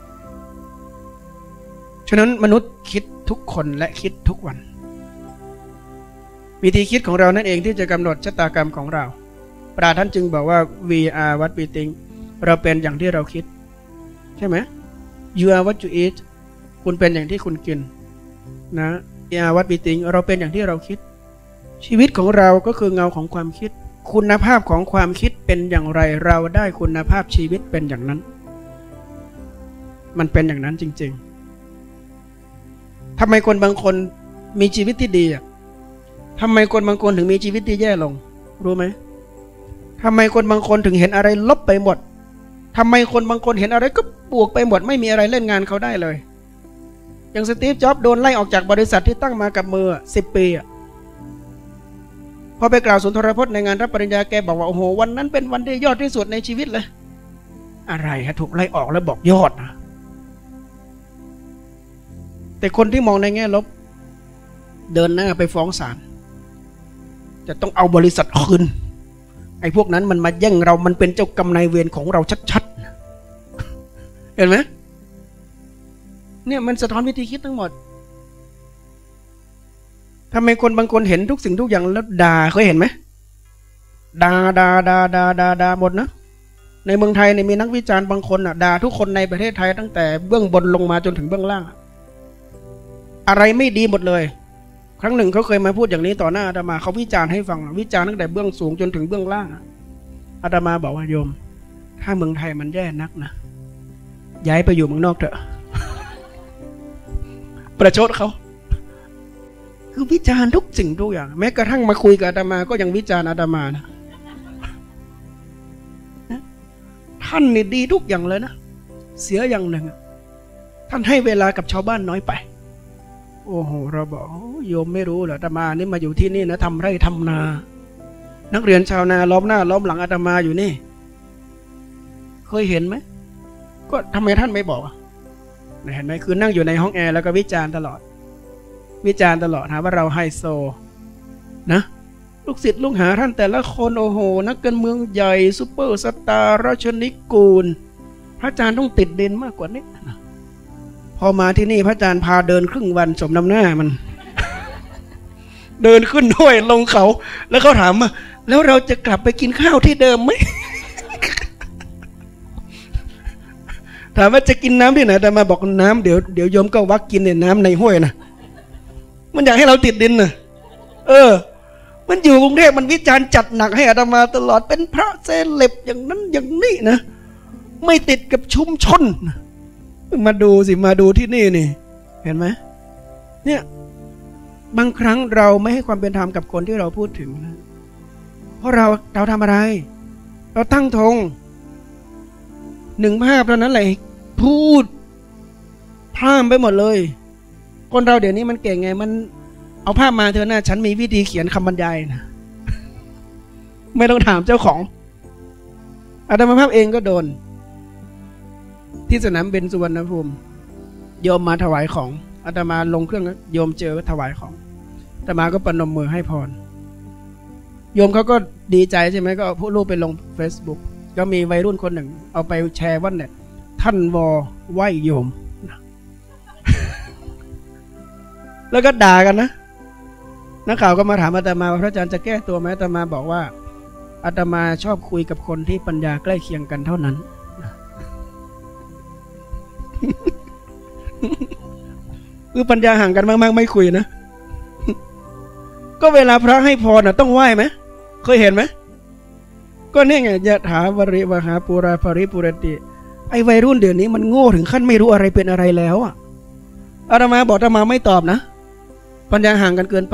ฉะนั้นมนุษย์คิดทุกคนและคิดทุกวันวิธีคิดของเรานั่นเองที่จะกำหนดชะตากรรมของเราปราท่านจึงบอกว่า we are what we think เราเป็นอย่างที่เราคิดใช่ไหม you are what you eat คุณเป็นอย่างที่คุณกินนะ we are what we think เราเป็นอย่างที่เราคิดชีวิตของเราก็คือเงาของความคิดคุณภาพของความคิดเป็นอย่างไรเราได้คุณภาพชีวิตเป็นอย่างนั้นมันเป็นอย่างนั้นจริงๆทำไมคนบางคนมีชีวิตที่ดีทำไมคนบางคนถึงมีชีวิตที่แย่ลงรู้ไหมทำไมคนบางคนถึงเห็นอะไรลบไปหมดทำไมคนบางคนเห็นอะไรก็บวกไปหมดไม่มีอะไรเล่นงานเขาได้เลยอย่างสตีฟจ็อบส์โดนไล่ออกจากบริษัทที่ตั้งมากับมือ10 ปีพอไปกล่าวสุนทรพจน์ในงานรับปริญญาแกบอกว่าโอ้โหวันนั้นเป็นวันที่ยอดที่สุดในชีวิตเลยอะไรถูกไล่ออกแล้วบอกยอดนะแต่คนที่มองในแง่ลบเดินหน้าไปฟ้องศาลจะต้องเอาบริษัทคืนไอ้พวกนั้นมันมาแย่งเรามันเป็นเจ้ากรรมนายเวรของเราชัดๆเห็นไหมเนี่ยมันสะท้อนวิธีคิดทั้งหมดทำไมคนบางคนเห็นทุกสิ่งทุกอย่างแล้วด่าเคยเห็นไหมด่าหมดนะในเมืองไทยเนี่ยมีนักวิจารณ์บางคนด่าทุกคนในประเทศไทยตั้งแต่เบื้องบนลงมาจนถึงเบื้องล่างอะไรไม่ดีหมดเลยครั้งหนึ่งเขาเคยมาพูดอย่างนี้ต่อหน้าอาตมาเขาวิจารณ์ให้ฟังวิจารณ์ตั้งแต่เบื้องสูงจนถึงเบื้องล่างอาตมาบอกว่าโยมถ้าเมืองไทยมันแย่นักนะย้ายไปอยู่เมืองนอกเถอะ ประชดเขาคือวิจารณ์ทุกสิ่งทุกอย่างแม้กระทั่งมาคุยกับอาตมาก็ยังวิจารณ์อาตมานะท่านนี่ดีทุกอย่างเลยนะเสียอย่างหนึ่งท่านให้เวลากับชาวบ้านน้อยไปโอ้โหเราบอกโยมไม่รู้เหรออาตมานี่มาอยู่ที่นี่นะทำไร่ทำนานักเรียนชาวนาล้อมหน้าล้อมหลังอาตมาอยู่นี่เคยเห็นไหมก็ทำไมท่านไม่บอกเห็นไหมคือนั่งอยู่ในห้องแอร์แล้วก็วิจารณ์ตลอดหาว่าเราไฮโซนะลูกศิษย์ลูกหาท่านแต่ละคนโอ้โหนักการเมืองใหญ่ซุปเปอร์สตาร์ราชนิกูลพระอาจารย์ต้องติดดินมากกว่านี้พอมาที่นี่พระอาจารย์พาเดินครึ่งวันสมน้ำหน้ามัน เดินขึ้นห้วยลงเขาแล้วเขาถามว่าแล้วเราจะกลับไปกินข้าวที่เดิมไหม ถามว่าจะกินน้ำที่ไหนแต่มาบอกน้ำเดี๋ยวโยมก็วักกินเนี่ยน้ำในห้วยนะมันอยากให้เราติดดินนะมันอยู่กรุงเทพมันวิจารณ์จัดหนักให้อาตมาตลอดเป็นพระเซเลบอย่างนั้นอย่างนี้นะไม่ติดกับชุมชนมาดูสิมาดูที่นี่นี่เห็นไหมเนี่ยบางครั้งเราไม่ให้ความเป็นธรรมกับคนที่เราพูดถึงนะเพราะเราทำอะไรเราตั้งธงหนึ่งภาพเท่านั้นแหละพูดพร่ำไปหมดเลยคนเราเดี๋ยวนี้มันเก่งไงมันเอาภาพมาเถอะนะฉันมีวิธีเขียนคำบรรยายนะไม่ต้องถามเจ้าของอาตมาภาพเองก็โดนที่สนามบินสุวรรณภูมิโยมมาถวายของอาตมาลงเครื่องโยมเจอถวายของอาตมาก็ประนมมือให้พรโยมเขาก็ดีใจใช่ไหมก็เอารูปไปลง Facebook ก็มีวัยรุ่นคนหนึ่งเอาไปแชร์ว่าเนี่ยท่านวอไหวโยมแล้วก็ด่ากันนะนักข่าวก็มาถามอาตมาว่าพระอาจารย์จะแก้ตัวไหมอาตมาบอกว่าอาตมาชอบคุยกับคนที่ปัญญาใกล้เคียงกันเท่านั้นคือปัญญาห่างกันมากๆไม่คุยนะก็เวลาพระให้พรต้องไหว้ไหมเคยเห็นไหมก็นี่ไงยะถาวริวหาปุราภริปุเรติไอ้วัยรุ่นเดี๋ยวนี้มันโง่ถึงขั้นไม่รู้อะไรเป็นอะไรแล้วอาตมาบอกอาตมาไม่ตอบนะปัญญาห่างกันเกินไป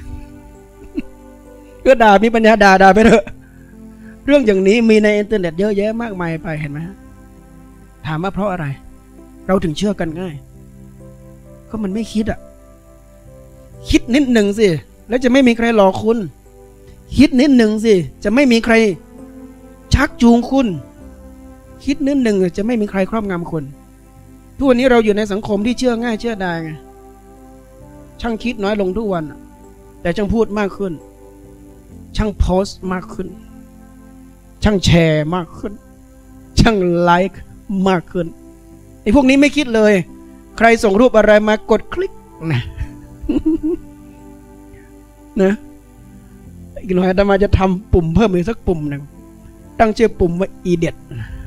ก็ด่ามีปัญญาด่าไปเถอะเรื่องอย่างนี้มีในอินเทอร์เน็ตเยอะแยะมากมายไปเห็นไหมถามว่าเพราะอะไรเราถึงเชื่อกันง่ายก็มันไม่คิดคิดนิดหนึ่งสิแล้วจะไม่มีใครหลอกคุณคิดนิดหนึ่งสิจะไม่มีใครชักจูงคุณคิดนิดหนึ่งจะไม่มีใครครอบงำคุณทุกวันนี้เราอยู่ในสังคมที่เชื่อง่ายเชื่อได้ไงช่างคิดน้อยลงทุกวันแต่ช่างพูดมากขึ้นช่างโพสต์มากขึ้นช่างแชร์มากขึ้นช่างไลค์มากขึ้นไอ้พวกนี้ไม่คิดเลยใครส่งรูปอะไรมากดคลิกนะอีกหน่อยอาตมาจะทำปุ่มเพิ่มอีกสักปุ่มหนึ่งตั้งชื่อปุ่มว่าอีเด็ด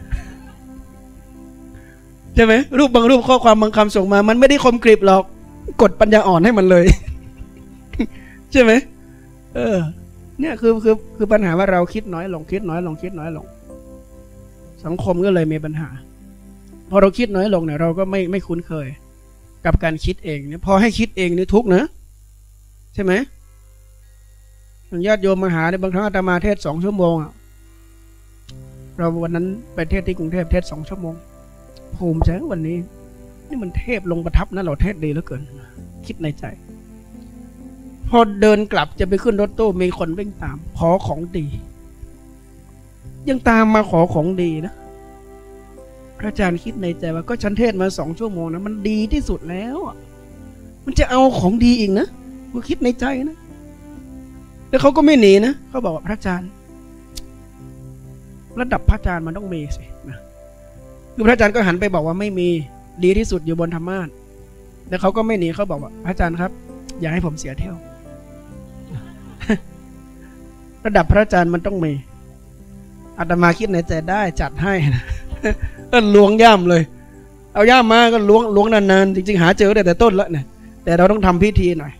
ใช่ไหมรูปบางรูปข้อความบางคำส่งมามันไม่ได้คมกริบหรอกกดปัญญาอ่อนให้มันเลยใช่ไหมเนี่ยคือปัญหาว่าเราคิดน้อยลงสังคมก็เลยมีปัญหาพอเราคิดน้อยลงเนี่ยเราก็ไม่คุ้นเคยกับการคิดเองเนี่ยพอให้คิดเองนี่ทุกข์นะใช่ไหมญาติโยมมาหาในบางครั้งอาตมาเทศ2 ชั่วโมงเราวันนั้นไปเทศที่กรุงเทพเทศ2 ชั่วโมงภูมิใจวันนี้นี่มันเทพลงประทับนะเราเทศดีเหลือเกินคิดในใจพอเดินกลับจะไปขึ้นรถตู้มีคนวิ่งตามขอของดียังตามมาขอของดีนะพระอาจารย์คิดในใจว่าก็ฉันเทศมา2 ชั่วโมงนะมันดีที่สุดแล้วมันจะเอาของดีอีกนะก็คิดในใจนะแล้วเขาก็ไม่หนีนะเขาบอกว่าพระอาจารย์ระดับพระอาจารย์มันต้องมีสินะคือพระอาจารย์ก็หันไปบอกว่าไม่มีดีที่สุดอยู่บนธรรมาสน์แล้วเขาก็ไม่หนีเขาบอกว่าพระอาจารย์ครับอย่าให้ผมเสียเที่ยว ระดับพระอาจารย์มันต้องมีอาตมาคิดในใจได้จัดให้นะก็ล้วงย่ามเลยเอาย่ามมาก็ล้วงนานๆจริงๆหาเจอแต่ต้นแล้วเนี่ยแต่เราต้องทำพิธีหน่อย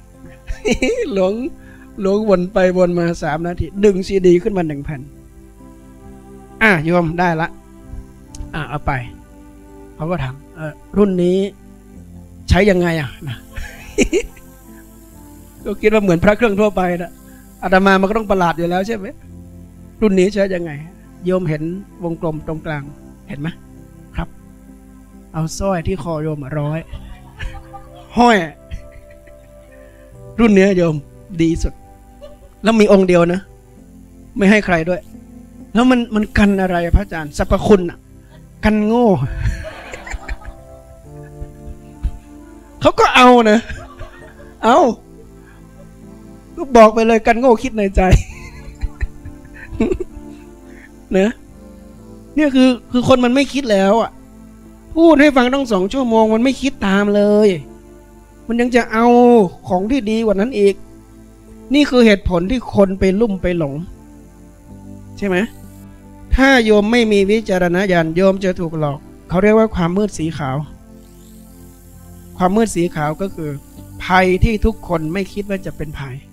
ล้วงวนไปวนมา3 นาทีดึงซีดีขึ้นมา1 แผ่นโยมได้ละเอาไปเขาก็ถามรุ่นนี้ใช้ยังไงนะ ก็คิดว่าเหมือนพระเครื่องทั่วไปนะอาตมามันก็ต้องประหลาดอยู่แล้วใช่ไหมรุ่นนี้ใช้ยังไงโยมเห็นวงกลมตรงกลางเห็นไหมครับเอาสร้อยที่คอโยมร้อยห้อยรุ่นนี้โยมดีสุดแล้วมีองค์เดียวนะไม่ให้ใครด้วยแล้วมันกันอะไรพระอาจารย์สรรพคุณอ่ะกันโง่เขาก็เอานะเอาก็บอกไปเลยกันโง่คิดในใจนะเนี่ยคือคนมันไม่คิดแล้วอ่ะพูดให้ฟังต้อง2 ชั่วโมงมันไม่คิดตามเลยมันยังจะเอาของที่ดีกว่านั้นอีกนี่คือเหตุผลที่คนไปลุ่มไปหลงใช่ไหมถ้าโยมไม่มีวิจารณญาณโยมจะถูกหลอกเขาเรียกว่าความมืดสีขาวความมืดสีขาวก็คือภัยที่ทุกคนไม่คิดว่าจะเป็นภัย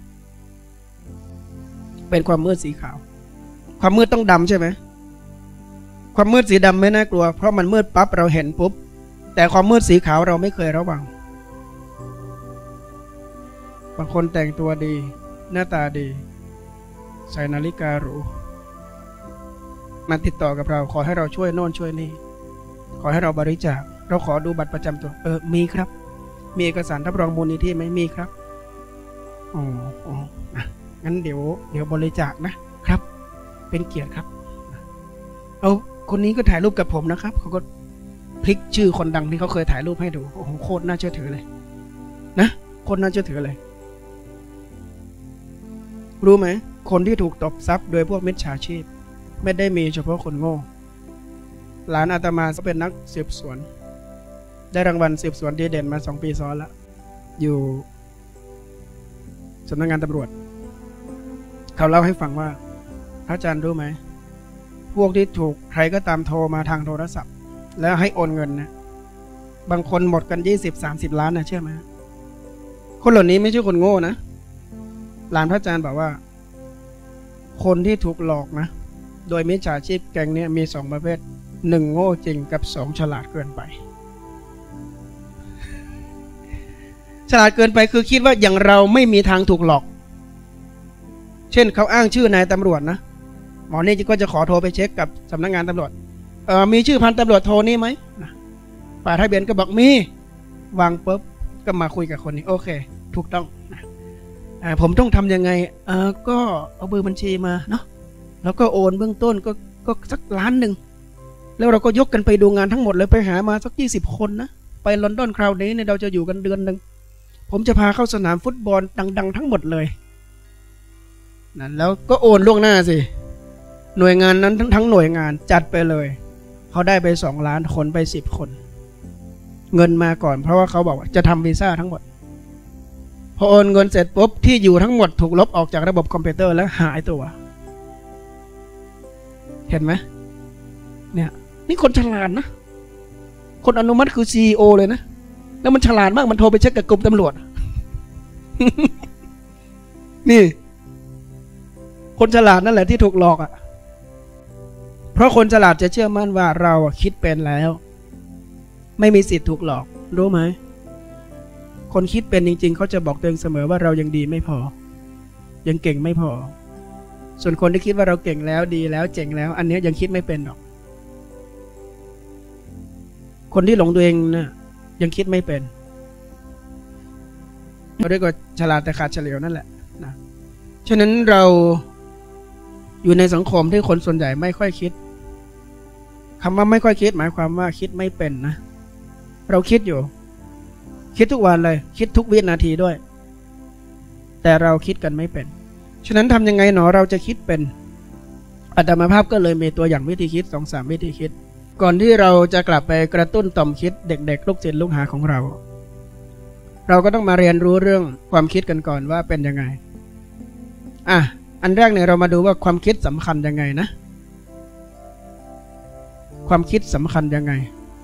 เป็นความมืดสีขาวความมืดต้องดำใช่ไหมความมืดสีดำไม่น่ากลัวเพราะมันมืดปั๊บเราเห็นปุ๊บแต่ความมืดสีขาวเราไม่เคยระวังบางคนแต่งตัวดีหน้าตาดีใส่นาฬิกาหรูมาติดต่อกับเราขอให้เราช่วยโน่นช่วยนี่ขอให้เราบริจาคเราขอดูบัตรประจำตัวมีครับมีเอกสารรับรองมูลนิธิไหมมีครับอ๋องั้นเดี๋ยวบริจาคนะครับเป็นเกียรติครับเอาคนนี้ก็ถ่ายรูปกับผมนะครับเขาก็พลิกชื่อคนดังที่เขาเคยถ่ายรูปให้ดูโอ้โหโคตรน่าเชื่อถือเลยนะโคตรน่าเชื่อถือเลยรู้ไหมคนที่ถูกตบทรัพย์โดยพวกมิจฉาชีพไม่ได้มีเฉพาะคนโง่หลานอาตมาก็เป็นนักสืบสวนได้รางวัลสืบสวนดีเด่นมา2 ปีซ้อนแล้วอยู่สำนักงานตำรวจเขาเล่าให้ฟังว่าพระอาจารย์รู้ไหมพวกที่ถูกใครก็ตามโทรมาทางโทรศัพท์แล้วให้โอนเงินนะบางคนหมดกัน20-30 ล้านนะเชื่อไหมคนเหล่านี้ไม่ใช่คนโง่นะหลานพระอาจารย์บอกว่าคนที่ถูกหลอกนะโดยมิจฉาชีพแก๊งนี้มี2 ประเภท1โง่จริงกับ2ฉลาดเกินไปฉลาดเกินไปคือคิดว่าอย่างเราไม่มีทางถูกหลอกเช่นเขาอ้างชื่อนายตำรวจนะหมอนี่ก็จะขอโทรไปเช็คกับสำนักงานตำรวจมีชื่อพันตำรวจโทนี่ไหมฝ่ายทะเบียนก็บอกมีวางปุ๊บก็มาคุยกับคนนี้โอเคถูกต้องผมต้องทำยังไงก็เอาเบอร์บัญชีมาเนาะแล้วก็โอนเบื้องต้นก็สัก1 ล้านแล้วเราก็ยกกันไปดูงานทั้งหมดเลยไปหามาสัก20 คนนะไปลอนดอนคราวนี้เนี่ยเราจะอยู่กันเดือนนึงผมจะพาเข้าสนามฟุตบอลดังๆทั้งหมดเลยนั่นแล้วก็โอนล่วงหน้าสิหน่วยงานนั้นทั้งหน่วยงานจัดไปเลยเขาได้ไป2 ล้านคนไป10 คนเงินมาก่อนเพราะว่าเขาบอกว่าจะทำวีซ่าทั้งหมดพอโอนเงินเสร็จปุ๊บที่อยู่ทั้งหมดถูกลบออกจากระบบคอมพิวเตอร์แล้วหายตัวเห็นไหมเนี่ยนี่คนฉลาดนะคนอนุมัติคือ CEO เลยนะแล้วมันฉลาดมากมันโทรไปเช็คกับกรมตำรวจ นี่คนฉลาดนั่นแหละที่ถูกหลอกอ่ะเพราะคนฉลาดจะเชื่อมั่นว่าเราคิดเป็นแล้วไม่มีสิทธิ์ถูกหลอกรู้ไหมคนคิดเป็นจริงๆเขาจะบอกตัวเองเสมอว่าเรายังดีไม่พอยังเก่งไม่พอส่วนคนที่คิดว่าเราเก่งแล้วดีแล้วเจ๋งแล้วอันนี้ยังคิดไม่เป็นหรอกคนที่หลงตัวเองนะยังคิดไม่เป็นเราเรียกว่าฉลาดแต่ขาดเฉลียวนั่นแหละนะฉะนั้นเราอยู่ในสังคมที่คนส่วนใหญ่ไม่ค่อยคิดคำว่าไม่ค่อยคิดหมายความว่าคิดไม่เป็นนะเราคิดอยู่คิดทุกวันเลยคิดทุกวินาทีด้วยแต่เราคิดกันไม่เป็นฉะนั้นทำยังไงหนอเราจะคิดเป็นอาตมาภาพก็เลยมีตัวอย่างวิธีคิด 2-3 วิธีคิดก่อนที่เราจะกลับไปกระตุ้นต่อมคิดเด็กๆลูกศิษย์ลูกหาของเราก็ต้องมาเรียนรู้เรื่องความคิดกันก่อนว่าเป็นยังไงอันแรกเนี่ยเรามาดูว่าความคิดสำคัญยังไงนะความคิดสำคัญยังไง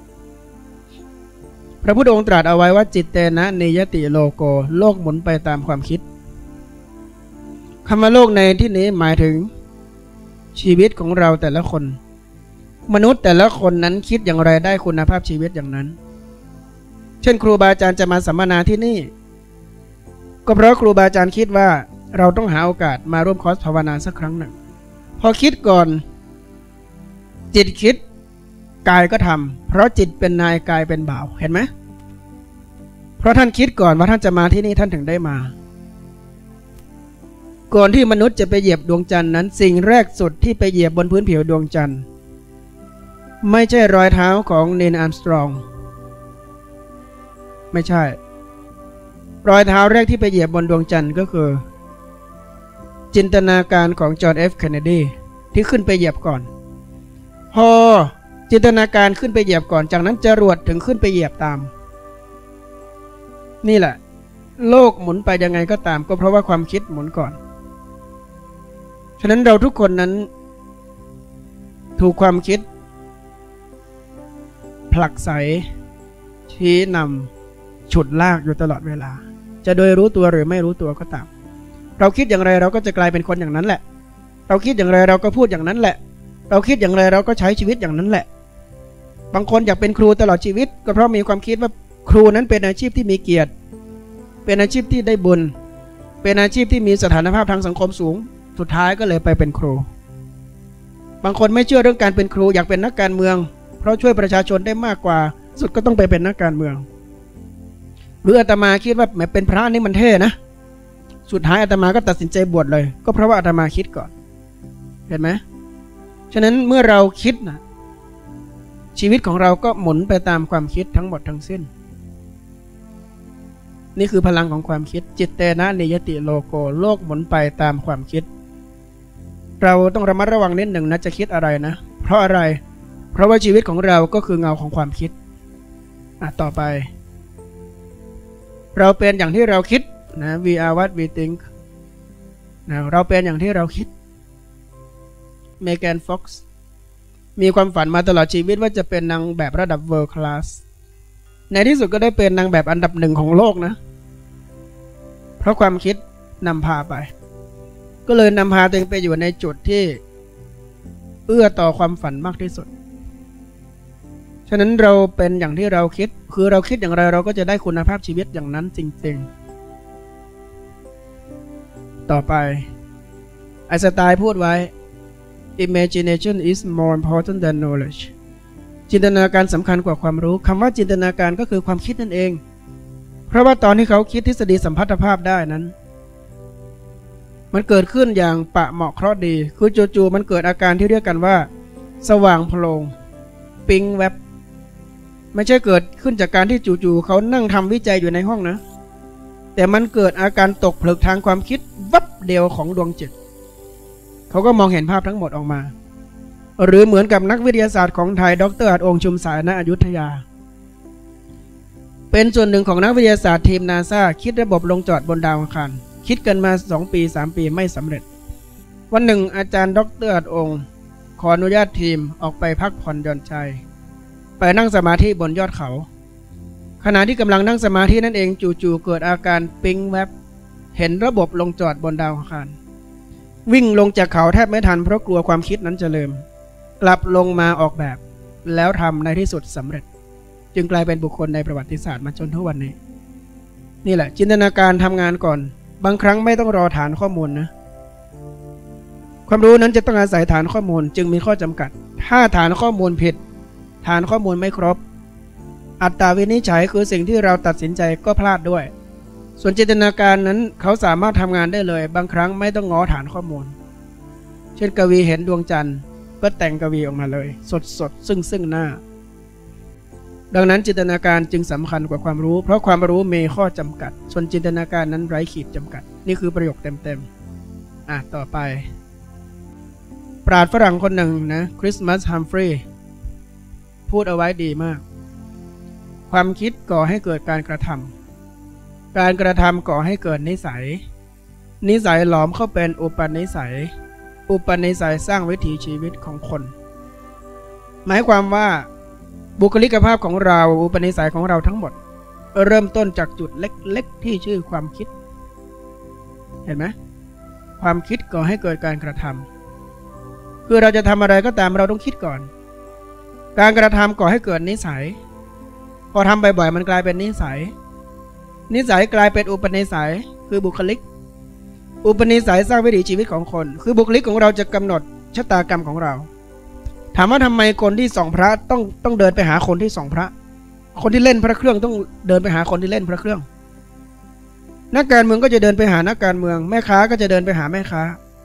พระพุทธองค์ตรัสเอาไว้ว่าจิตเตนะเนยติโลโกโลกหมุนไปตามความคิดคำว่าโลกในที่นี้หมายถึงชีวิตของเราแต่ละคนมนุษย์แต่ละคนนั้นคิดอย่างไรได้คุณภาพชีวิตอย่างนั้นเช่นครูบาอาจารย์จะมาสัมมนาที่นี่ก็เพราะครูบาอาจารย์คิดว่าเราต้องหาโอกาสมาร่วมคอร์สภาวนาสักครั้งหนึ่งพอคิดก่อนจิตคิดกายก็ทำเพราะจิตเป็นนายกายเป็นบ่าวเห็นไหมเพราะท่านคิดก่อนว่าท่านจะมาที่นี่ท่านถึงได้มาก่อนที่มนุษย์จะไปเหยียบดวงจันทร์นั้นสิ่งแรกสุดที่ไปเหยียบบนพื้นผิวดวงจันทร์ไม่ใช่รอยเท้าของนีล อาร์มสตรองไม่ใช่รอยเท้าแรกที่ไปเหยียบบนดวงจันทร์ก็คือจินตนาการของจอห์น เอฟ เคนเนดีที่ขึ้นไปเหยียบก่อนพอจินตนาการขึ้นไปเหยียบก่อนจากนั้นจรวดถึงขึ้นไปเหยียบตามนี่แหละโลกหมุนไปยังไงก็ตามก็เพราะว่าความคิดหมุนก่อนฉะนั้นเราทุกคนนั้นถูกความคิดผลักไสชี้นำฉุดลากอยู่ตลอดเวลาจะโดยรู้ตัวหรือไม่รู้ตัวก็ตามเราคิดอย่างไรเราก็จะกลายเป็นคนอย่างนั้นแหละเราคิดอย่างไรเราก็พูดอย่างนั้นแหละเราคิดอย่างไรเราก็ใช้ชีวิตอย่างนั้นแหละบางคนอยากเป็นครูตลอดชีวิตก็เพราะมีความคิดว่าครูนั้นเป็นอาชีพที่มีเกียรติเป็นอาชีพที่ได้บุญเป็นอาชีพที่มีสถานภาพทางสังคมสูงสุดท้ายก็เลยไปเป็นครูบางคนไม่เชื่อเรื่องการเป็นครูอยากเป็นนักการเมืองเพราะช่วยประชาชนได้มากกว่าสุดก็ต้องไปเป็นนักการเมืองหรืออาตมาคิดว่าแหมเป็นพระนี่มันเท่นะสุดท้ายอาตมาก็ตัดสินใจบวชเลยก็เพราะว่าอาตมาคิดก่อนเห็นไหมฉะนั้นเมื่อเราคิดนะชีวิตของเราก็หมุนไปตามความคิดทั้งหมดทั้งสิ้นนี่คือพลังของความคิดจิตเตนะนิยติโลโกโลกหมุนไปตามความคิดเราต้องระมัดระวังนิดหนึ่งนะจะคิดอะไรนะเพราะอะไรเพราะว่าชีวิตของเราก็คือเงาของความคิดต่อไปเราเป็นอย่างที่เราคิดนะ we are what we think นะเราเป็นอย่างที่เราคิดเมแกน ฟ็อกซ์มีความฝันมาตลอดชีวิตว่าจะเป็นนางแบบระดับ world class ในที่สุดก็ได้เป็นนางแบบอันดับ1ของโลกนะเพราะความคิดนำพาไปก็เลยนำพาตัวเองไปอยู่ในจุดที่เอื้อต่อความฝันมากที่สุดฉะนั้นเราเป็นอย่างที่เราคิดคือเราคิดอย่างไรเราก็จะได้คุณภาพชีวิตอย่างนั้นจริงๆต่อไปไอน์สไตน์พูดไว้ Imagination is more important than knowledge จินตนาการสำคัญกว่าความรู้คำว่าจินตนาการก็คือความคิดนั่นเองเพราะว่าตอนที่เขาคิดทฤษฎีสัมพัทธภาพได้นั้นมันเกิดขึ้นอย่างปะเหมาะเคราะห์ดีคือจู่ๆมันเกิดอาการที่เรียกกันว่าสว่างโพลงปิ๊งแวบไม่ใช่เกิดขึ้นจากการที่จู่ๆเขานั่งทำวิจัยอยู่ในห้องนะแต่มันเกิดอาการตกผลึกทางความคิดวับเดียวของดวงจิตเขาก็มองเห็นภาพทั้งหมดออกมาหรือเหมือนกับนักวิทยาศาสตร์ของไทยดร.อัฏฐองค์ชุมสายณอยุธยาเป็นส่วนหนึ่งของนักวิทยาศาสตร์ทีมนาซาคิดระบบลงจอดบนดาวอังคารคิดกันมา2 ปี 3 ปีไม่สำเร็จวันหนึ่งอาจารย์ดร.อัฏฐองค์ขออนุญาตทีมออกไปพักผ่อนหย่อนใจไปนั่งสมาธิบนยอดเขาขณะที่กำลังนั่งสมาธินั่นเองจู่ๆเกิดอาการปิ๊งแวบเห็นระบบลงจอดบนดาวอังคารวิ่งลงจากเขาแทบไม่ทันเพราะกลัวความคิดนั้นจะลืมกลับลงมาออกแบบแล้วทำในที่สุดสำเร็จจึงกลายเป็นบุคคลในประวัติศาสตร์มาจนทุกวันนี้นี่แหละจินตนาการทำงานก่อนบางครั้งไม่ต้องรอฐานข้อมูลนะความรู้นั้นจะต้องอาศัยฐานข้อมูลจึงมีข้อจำกัดถ้าฐานข้อมูลผิดฐานข้อมูลไม่ครบอัตตาวินิจฉัยคือสิ่งที่เราตัดสินใจก็พลาดด้วยส่วนจินตนาการนั้นเขาสามารถทำงานได้เลยบางครั้งไม่ต้องง้อฐานข้อมูลเช่นกวีเห็นดวงจันทร์ก็แต่งกวีออกมาเลยสดซึ่งหน้าดังนั้นจินตนาการจึงสำคัญกว่าความรู้เพราะความรู้มีข้อจำกัดส่วนจินตนาการนั้นไร้ขีดจำกัดนี่คือประโยคเต็มต่อไปปราชญ์ฝรั่งคนหนึ่งนะคริสมัส ฮัมฟรีย์พูดเอาไว้ดีมากความคิดก่อให้เกิดการกระทำการกระทำก่อให้เกิดนิสัยนิสัยหลอมเข้าเป็นอุปนิสัยอุปนิสัยสร้างวิถีชีวิตของคนหมายความว่าบุคลิกภาพของเราอุปนิสัยของเราทั้งหมดเริ่มต้นจากจุดเล็กๆที่ชื่อความคิดเห็นไหมความคิดก่อให้เกิดการกระทำคือเราจะทำอะไรก็ตามเราต้องคิดก่อนการกระทำก่อให้เกิดนิสัยพอทำบ่อยๆมันกลายเป็นนิสัยนิสัยกลายเป็นอุปนิสัยคือบุคลิกอุปนิสัยสร้างวิถีชีวิตของคนคือบุคลิกของเราจะกำหนดชะตากรรมของเราถามว่าทำไมคนที่ส่องพระต้องเดินไปหาคนที่ส่องพระคนที่เล่นพระเครื่องต้องเดินไปหาคนที่เล่นพระเครื่องนักการเมืองก็จะเดินไปหานักการเมืองแม่ค้าก็จะเดินไปหาแม่ค้า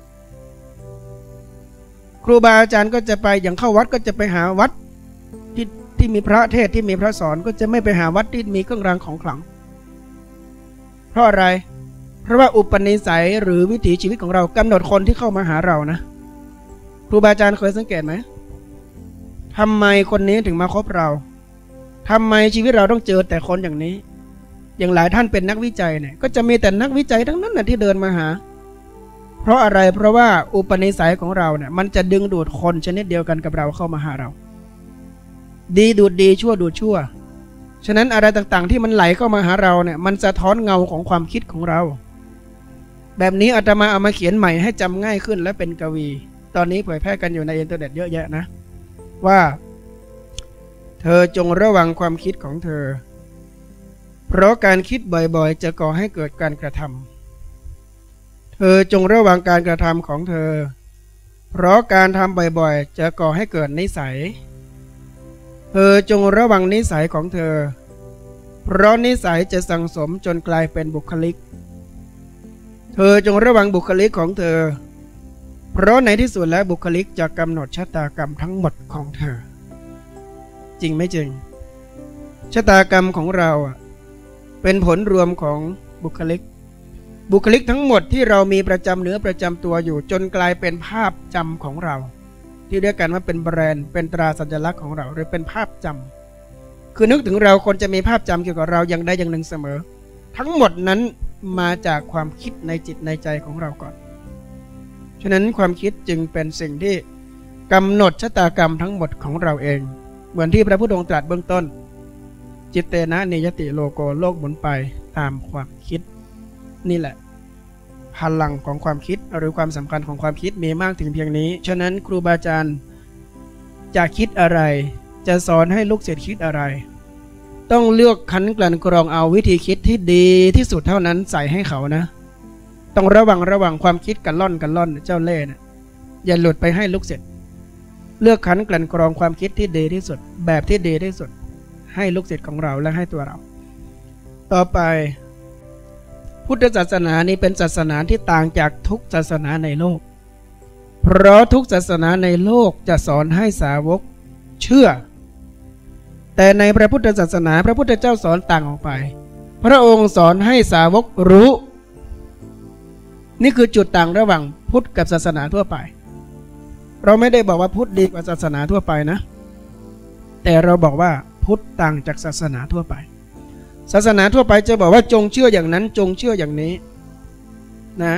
ครูบาอาจารย์ก็จะไปอย่างเข้าวัดก็จะไปหาวัดที่มีพระเทศที่มีพระสอนก็จะไม่ไปหาวัดที่มีเครื่องรางของขลังเพราะอะไรเพราะว่าอุปนิสัยหรือวิถีชีวิตของเรากำหนดคนที่เข้ามาหาเรานะครูบาอาจารย์เคยสังเกตไหมทำไมคนนี้ถึงมาคบเราทำไมชีวิตเราต้องเจอแต่คนอย่างนี้อย่างหลายท่านเป็นนักวิจัยเนี่ยก็จะมีแต่นักวิจัยทั้งนั้นนะที่เดินมาหาเพราะอะไรเพราะว่าอุปนิสัยของเราเนี่ยมันจะดึงดูดคนชนิดเดียวกันกับเราเข้ามาหาเราดีดูดดีชั่วดูดชั่วฉะนั้นอะไรต่างๆที่มันไหลเข้ามาหาเราเนี่ยมันสะท้อนเงาของความคิดของเราแบบนี้อาตมาเอามาเขียนใหม่ให้จำง่ายขึ้นและเป็นกวีตอนนี้เผยแพร่กันอยู่ในอินเทอร์เน็ตเยอะแยะนะว่าเธอจงระวังความคิดของเธอเพราะการคิดบ่อยๆจะก่อให้เกิดการกระทำเธอจงระวังการกระทำของเธอเพราะการทำบ่อยๆจะก่อให้เกิดนิสัยเธอจงระวังนิสัยของเธอเพราะนิสัยจะสั่งสมจนกลายเป็นบุคลิกเธอจงระวังบุคลิกของเธอเพราะในที่สุดแล้วบุคลิกจะกำหนดชะตากรรมทั้งหมดของเธอจริงไม่จริงชะตากรรมของเราเป็นผลรวมของบุคลิกทั้งหมดที่เรามีประจำเนื้อประจำตัวอยู่จนกลายเป็นภาพจำของเราที่เรียกกันว่าเป็นแบรนด์เป็นตราสัญลักษณ์ของเราหรือเป็นภาพจำคือนึกถึงเราคนจะมีภาพจำเกี่ยวกับเราอย่างใดอย่างหนึ่งเสมอทั้งหมดนั้นมาจากความคิดในจิตในใจของเราก่อนฉะนั้นความคิดจึงเป็นสิ่งที่กำหนดชะตากรรมทั้งหมดของเราเองเหมือนที่พระพุทธองค์ตรัสเบื้องต้นจิตเตนะนิยติโลโกโลกหมุนไปตามความคิดนี่แหละพลังของความคิดหรือความสำคัญของความคิดมีมากถึงเพียงนี้ฉะนั้นครูบาอาจารย์จะคิดอะไรจะสอนให้ลูกศิษย์คิดอะไรต้องเลือกคั้นกลั่นกรองเอาวิธีคิดที่ดีที่สุดเท่านั้นใส่ให้เขานะต้องระวังความคิดกันล่อนเจ้าเล่ห์นะอย่าหลุดไปให้ลูกศิษย์เลือกคั้นกลั่นกรองความคิดที่ดีที่สุดแบบที่ดีที่สุดให้ลูกศิษย์ของเราและให้ตัวเราต่อไปพุทธศาสนานี้เป็นศาสนาที่ต่างจากทุกศาสนาในโลกเพราะทุกศาสนาในโลกจะสอนให้สาวกเชื่อแต่ในพระพุทธศาสนาพระพุทธเจ้าสอนต่างออกไปพระองค์สอนให้สาวกรู้นี่คือจุดต่างระหว่างพุทธกับศาสนาทั่วไปเราไม่ได้บอกว่าพุทธดีกว่าศาสนาทั่วไปนะแต่เราบอกว่าพุทธต่างจากศาสนาทั่วไปศาสนาทั่วไปจะบอกว่าจงเชื่ออย่างนั้นจงเชื่ออย่างนี้นะ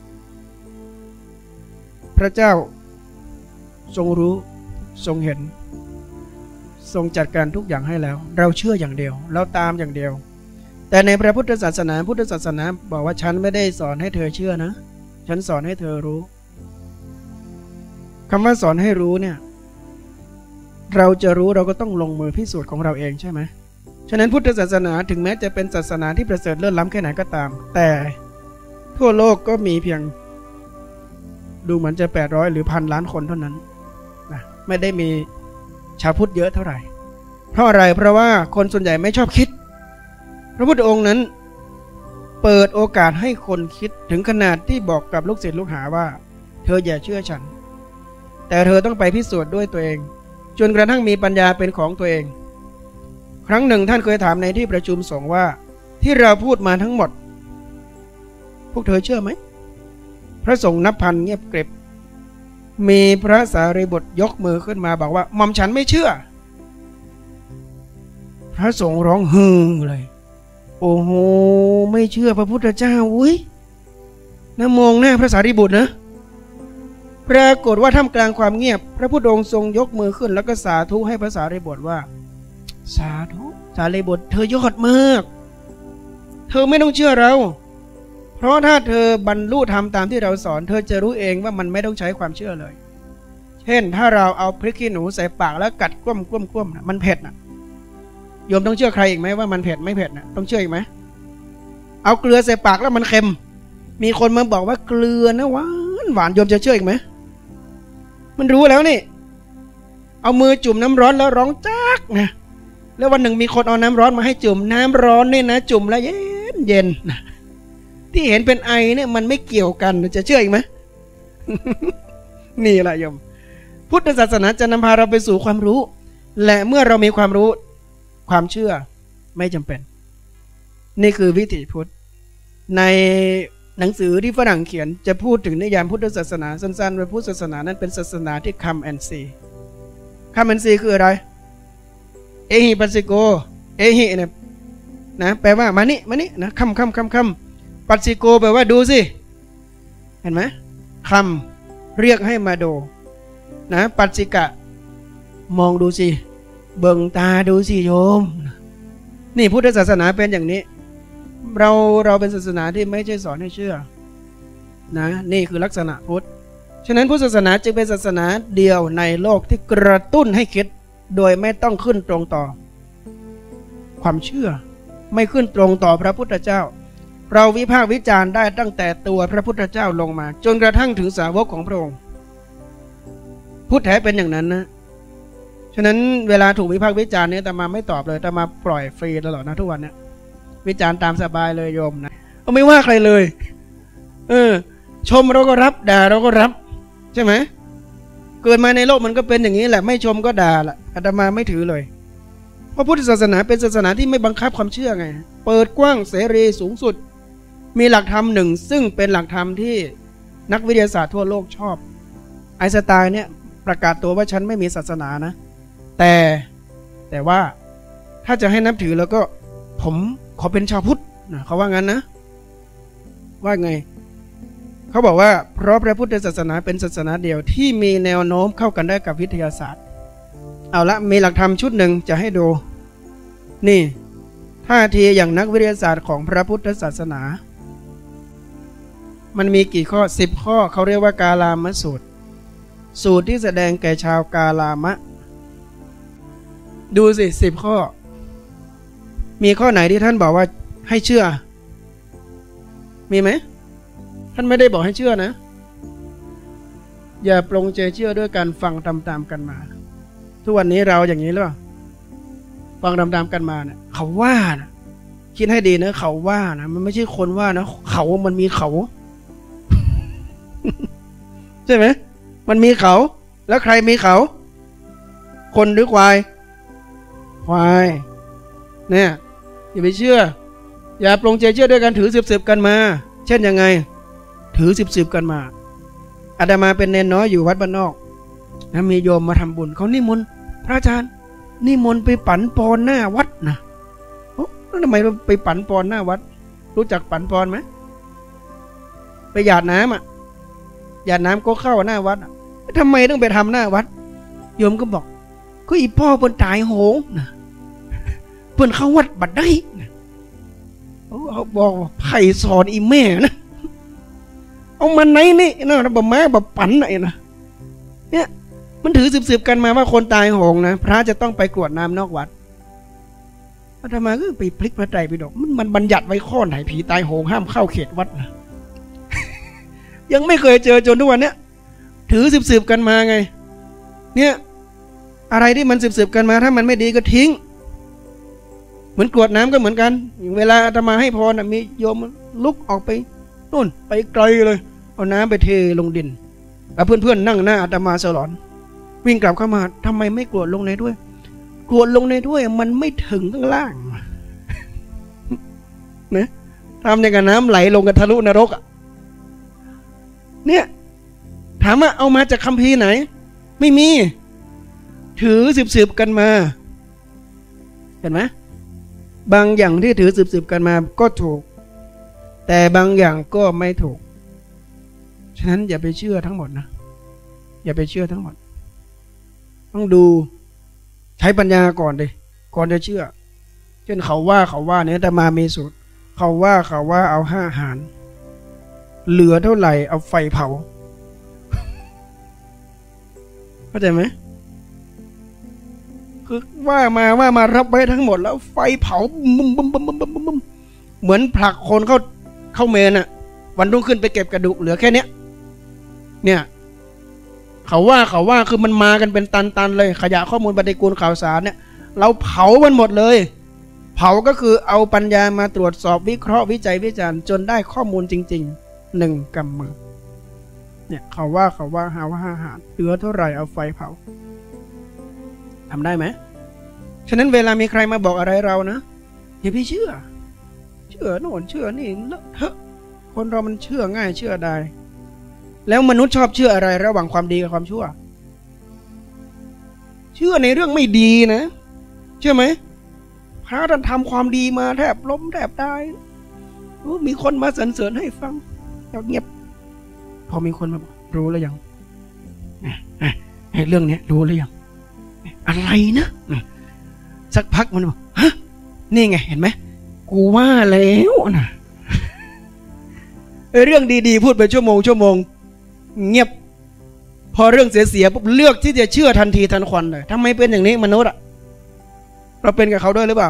พระเจ้าทรงรู้ทรงเห็นทรงจัดการทุกอย่างให้แล้วเราเชื่ออย่างเดียวเราตามอย่างเดียวแต่ในพระพุทธศาสนาบอกว่าฉันไม่ได้สอนให้เธอเชื่อนะฉันสอนให้เธอรู้คำว่าสอนให้รู้เนี่ยเราจะรู้เราก็ต้องลงมือพิสูจน์ของเราเองใช่ไหมฉะนั้นพุทธศาสนาถึงแม้จะเป็นศาสนาที่ประเสริฐเลิศล้ำแค่ไหนก็ตามแต่ทั่วโลกก็มีเพียงดูเหมือนจะ800หรือ1,000 ล้านคนเท่านั้นนะไม่ได้มีชาวพุทธเยอะเท่าไหร่เพราะอะไรเพราะว่าคนส่วนใหญ่ไม่ชอบคิดพระพุทธองค์นั้นเปิดโอกาสให้คนคิดถึงขนาดที่บอกกับลูกศิษย์ลูกหาว่าเธออย่าเชื่อฉันแต่เธอต้องไปพิสูจน์ด้วยตัวเองจนกระทั่งมีปัญญาเป็นของตัวเองครั้งหนึ่งท่านเคยถามในที่ประชุมสงฆ์ว่าที่เราพูดมาทั้งหมดพวกเธอเชื่อไหมพระสงฆ์นับพันเงียบกริบมีพระสารีบุตรยกมือขึ้นมาบอกว่าหม่อมฉันไม่เชื่อพระสงฆ์ร้องฮือเลยโอ้โหไม่เชื่อพระพุทธเจ้าอุ้ยนะมองหน้าพระสารีบุตรนะปรากฏว่าท่ามกลางความเงียบพระพุทธองค์ทรงยกมือขึ้นแล้วก็สาธุให้พระสารีบุตรว่าสาธุสารีบุตรเธอยอดมากเธอไม่ต้องเชื่อเราเพราะถ้าเธอบรรลุธรรมตามที่เราสอนเธอจะรู้เองว่ามันไม่ต้องใช้ความเชื่อเลยเช่นถ้าเราเอาพริกขี้หนูใส่ปากแล้วกัดกล้มนะมันเผ็ดนะโยมต้องเชื่อใครอีกไหมว่ามันเผ็ดไม่เผ็ดนะต้องเชื่ออีกไหมเอาเกลือใส่ปากแล้วมันเค็มมีคนมาบอกว่าเกลือนะหวานโยมจะเชื่ออีกไหมมันรู้แล้วนี่เอามือจุ่มน้ำร้อนแล้วร้องจักนะแล้ววันหนึ่งมีคนเอาน้ำร้อนมาให้จุ่มน้ำร้อนนี่นะจุ่มแล้วเย็นนะที่เห็นเป็นไอเนี่ยมันไม่เกี่ยวกันจะเชื่ออีกไหม นี่แหละโยมพุทธศาสนาจะนำพาเราไปสู่ความรู้และเมื่อเรามีความรู้ความเชื่อไม่จำเป็นนี่คือวิถีพุทธในหนังสือที่ฝรั่งเขียนจะพูดถึงนิยามพุทธศาสนาสั้นๆว่าพุทธศาสนานั้นเป็นศาสนาที่ come and see come and see คืออะไรเอหิปัสสิโกเอหิเนี่ยนะแปลว่ามานี่นะคำปัสสิโกแปลว่าดูสิเห็นไหมคำเรียกให้มาดูนะปัสสิกะมองดูสิเบิ่งตาดูสิโยมนี่พุทธศาสนาเป็นอย่างนี้เราเป็นศาสนาที่ไม่ใช่สอนให้เชื่อนะนี่คือลักษณะพุทธฉะนั้นพุทธศาสนาจึงเป็นศาสนาเดียวในโลกที่กระตุ้นให้คิดโดยไม่ต้องขึ้นตรงต่อความเชื่อไม่ขึ้นตรงต่อพระพุทธเจ้าเราวิพากษ์วิจารณ์ได้ตั้งแต่ตัวพระพุทธเจ้าลงมาจนกระทั่งถึงสาวกของพระองค์พุทธแท้เป็นอย่างนั้นนะฉะนั้นเวลาถูกวิพากษ์วิจารณ์เนี่ยแต่มาไม่ตอบเลยแต่มาปล่อยฟรีตลอดนะทุกวันเนี่ยวิจารณ์ตามสบายเลยโยมนะไม่ว่าใครเลยชมเราก็รับด่าเราก็รับใช่ไหมเกิดมาในโลกมันก็เป็นอย่างนี้แหละไม่ชมก็ด่าละอาตมาไม่ถือเลยเพราะพุทธศาสนาเป็นศาสนาที่ไม่บังคับความเชื่อไงเปิดกว้างเสรีสูงสุดมีหลักธรรมหนึ่งซึ่งเป็นหลักธรรมที่นักวิทยาศาสตร์ทั่วโลกชอบไอน์สไตน์เนี่ยประกาศตัวว่าฉันไม่มีศาสนานะแต่ว่าถ้าจะให้นับถือแล้วก็ผมขอเป็นชาวพุทธนะเขาว่างั้นนะว่าไงเขาบอกว่าเพราะพระพุทธศาสนาเป็นศาสนาเดียวที่มีแนวโน้มเข้ากันได้กับวิทยาศาสตร์เอาละมีหลักธรรมชุดหนึ่งจะให้ดูนี่ท่าทีอย่างนักวิทยาศาสตร์ของพระพุทธศาสนามันมีกี่ข้อ10ข้อเขาเรียกว่ากาลามสูตรที่แสดงแก่ชาวกาลามะดูสิ10ข้อมีข้อไหนที่ท่านบอกว่าให้เชื่อมีไหมท่านไม่ได้บอกให้เชื่อนะอย่าปลงใจเชื่อด้วยการฟังตามๆกันมาทุกวันนี้เราอย่างนี้หรือเปล่าฟังตามๆกันมาเนี่ยเขาว่านะคิดให้ดีนะเขาว่านะมันไม่ใช่คนว่านะเขามันมีเขา ใช่ไหมมันมีเขาแล้วใครมีเขาคนหรือควายเนี่ยอย่าไปเชื่ออย่าปลงใจเชื่อด้วยการถือสืบกันมาเช่นยังไงถือสืบกันมาอาตมาเป็นเนนน้อยอยู่วัดบ้านนอกนะมีโยมมาทำบุญเขานิมนต์พระอาจารย์นิมนต์ไปปั่นปอนหน้าวัดนะแล้วทำไมไปปั่นปอนหน้าวัดรู้จักปั่นปอนไหมไปหยาดน้ำหยาดน้ำก็เข้าหน้าวัดทำไมต้องไปทำหน้าวัดโยมก็บอกก็อีพ่อเปิ้นตายโหงนะเปิ้นเข้าวัดบัดได้นะเขาบอกไผ่สอนอีแม่นะเอามันไหนนี่นะแบบแม่แบบปั่นไหนนะเนี่ยมันถือสืบกันมาว่าคนตายโหงนะพระจะต้องไปกรวดน้ำนอกวัดอาตมาก็ไปพลิกพระไตรปิฎกมันบัญญัติไว้ข้อไหนผีตายโหงห้ามเข้าเขตวัดนะ ยังไม่เคยเจอจนทุกวันเนี้ยถือสืบกันมาไงเนี่ยอะไรที่มันสืบกันมาถ้ามันไม่ดีก็ทิ้งเหมือนกรวดน้ำก็เหมือนกันเวลาอาตมาให้พรมีโยมลุกออกไปนู่นไปไกลเลยเอาน้ำไปเทลงดินแล้วเพื่อนนั่งหน้าอาตมาสลอนวิ่งกลับเข้ามาทำไมไม่กรวดลงในด้วยกรวดลงในด้วยมันไม่ถึงข้างล่างนะทำอย่างกับน้ำไหลลงกันทะลุนรกอ่ะเนี่ยถามว่าเอามาจากคัมภีร์ไหนไม่มีถือสืบกันมาเห็นไหมบางอย่างที่ถือสืบกันมาก็ถูกแต่บางอย่างก็ไม่ถูกฉะนั้นอย่าไปเชื่อทั้งหมดนะอย่าไปเชื่อทั้งหมดต้องดูใช้ปัญญาก่อนดิก่อนจะเชื่อเช่นเขาว่าเนี่ยแต่มามีสูตรเขาว่าเอา5 หารเหลือเท่าไหร่เอาไฟเผาเข้าใจไหมคือว่ามารับไว้ทั้งหมดแล้วไฟเผาบึ้มเหมือนผลักคนเข้าเมนอ่ะวันรุ่งขึ้นไปเก็บกระดูกเหลือแค่เนี้ยเนี่ยเขาว่าคือมันมากันเป็นตันเลยขยะข้อมูลปฏิกูลข่าวสารเนี่ยเราเผามันหมดเลยเผาก็คือเอาปัญญามาตรวจสอบวิเคราะห์วิจัยวิจารณ์จนได้ข้อมูลจริงๆ1 กำมือเนี่ยเขาว่าหาว่าอาหารเหลือเท่าไหร่เอาไฟเผาทำได้ไหมฉะนั้นเวลามีใครมาบอกอะไรเรานะอย่าไปเชื่อโน่นเชื่อนี่เลอะเทอะคนเรามันเชื่อง่ายเชื่อได้แล้วมนุษย์ชอบเชื่ออะไรระหว่างความดีกับความชั่วเชื่อในเรื่องไม่ดีนะเชื่อไหมพระท่านทำความดีมาแทบล้มแทบตายมีคนมาสรรเสริญให้ฟังเงียบพอมีคนมาบอกรู้แล้วยังเรื่องนี้รู้แล้วยังอะไรนะสักพักมันบอกฮะนี่ไงเห็นไหมกูว่าแล้วนะเรื่องดีๆพูดไปชั่วโมงเงียบพอเรื่องเสียปุ๊บเลือกที่จะเชื่อทันทีทันควันเลยทำไมเป็นอย่างนี้มนุษย์อะเราเป็นกับเขาด้วยหรือเปล่า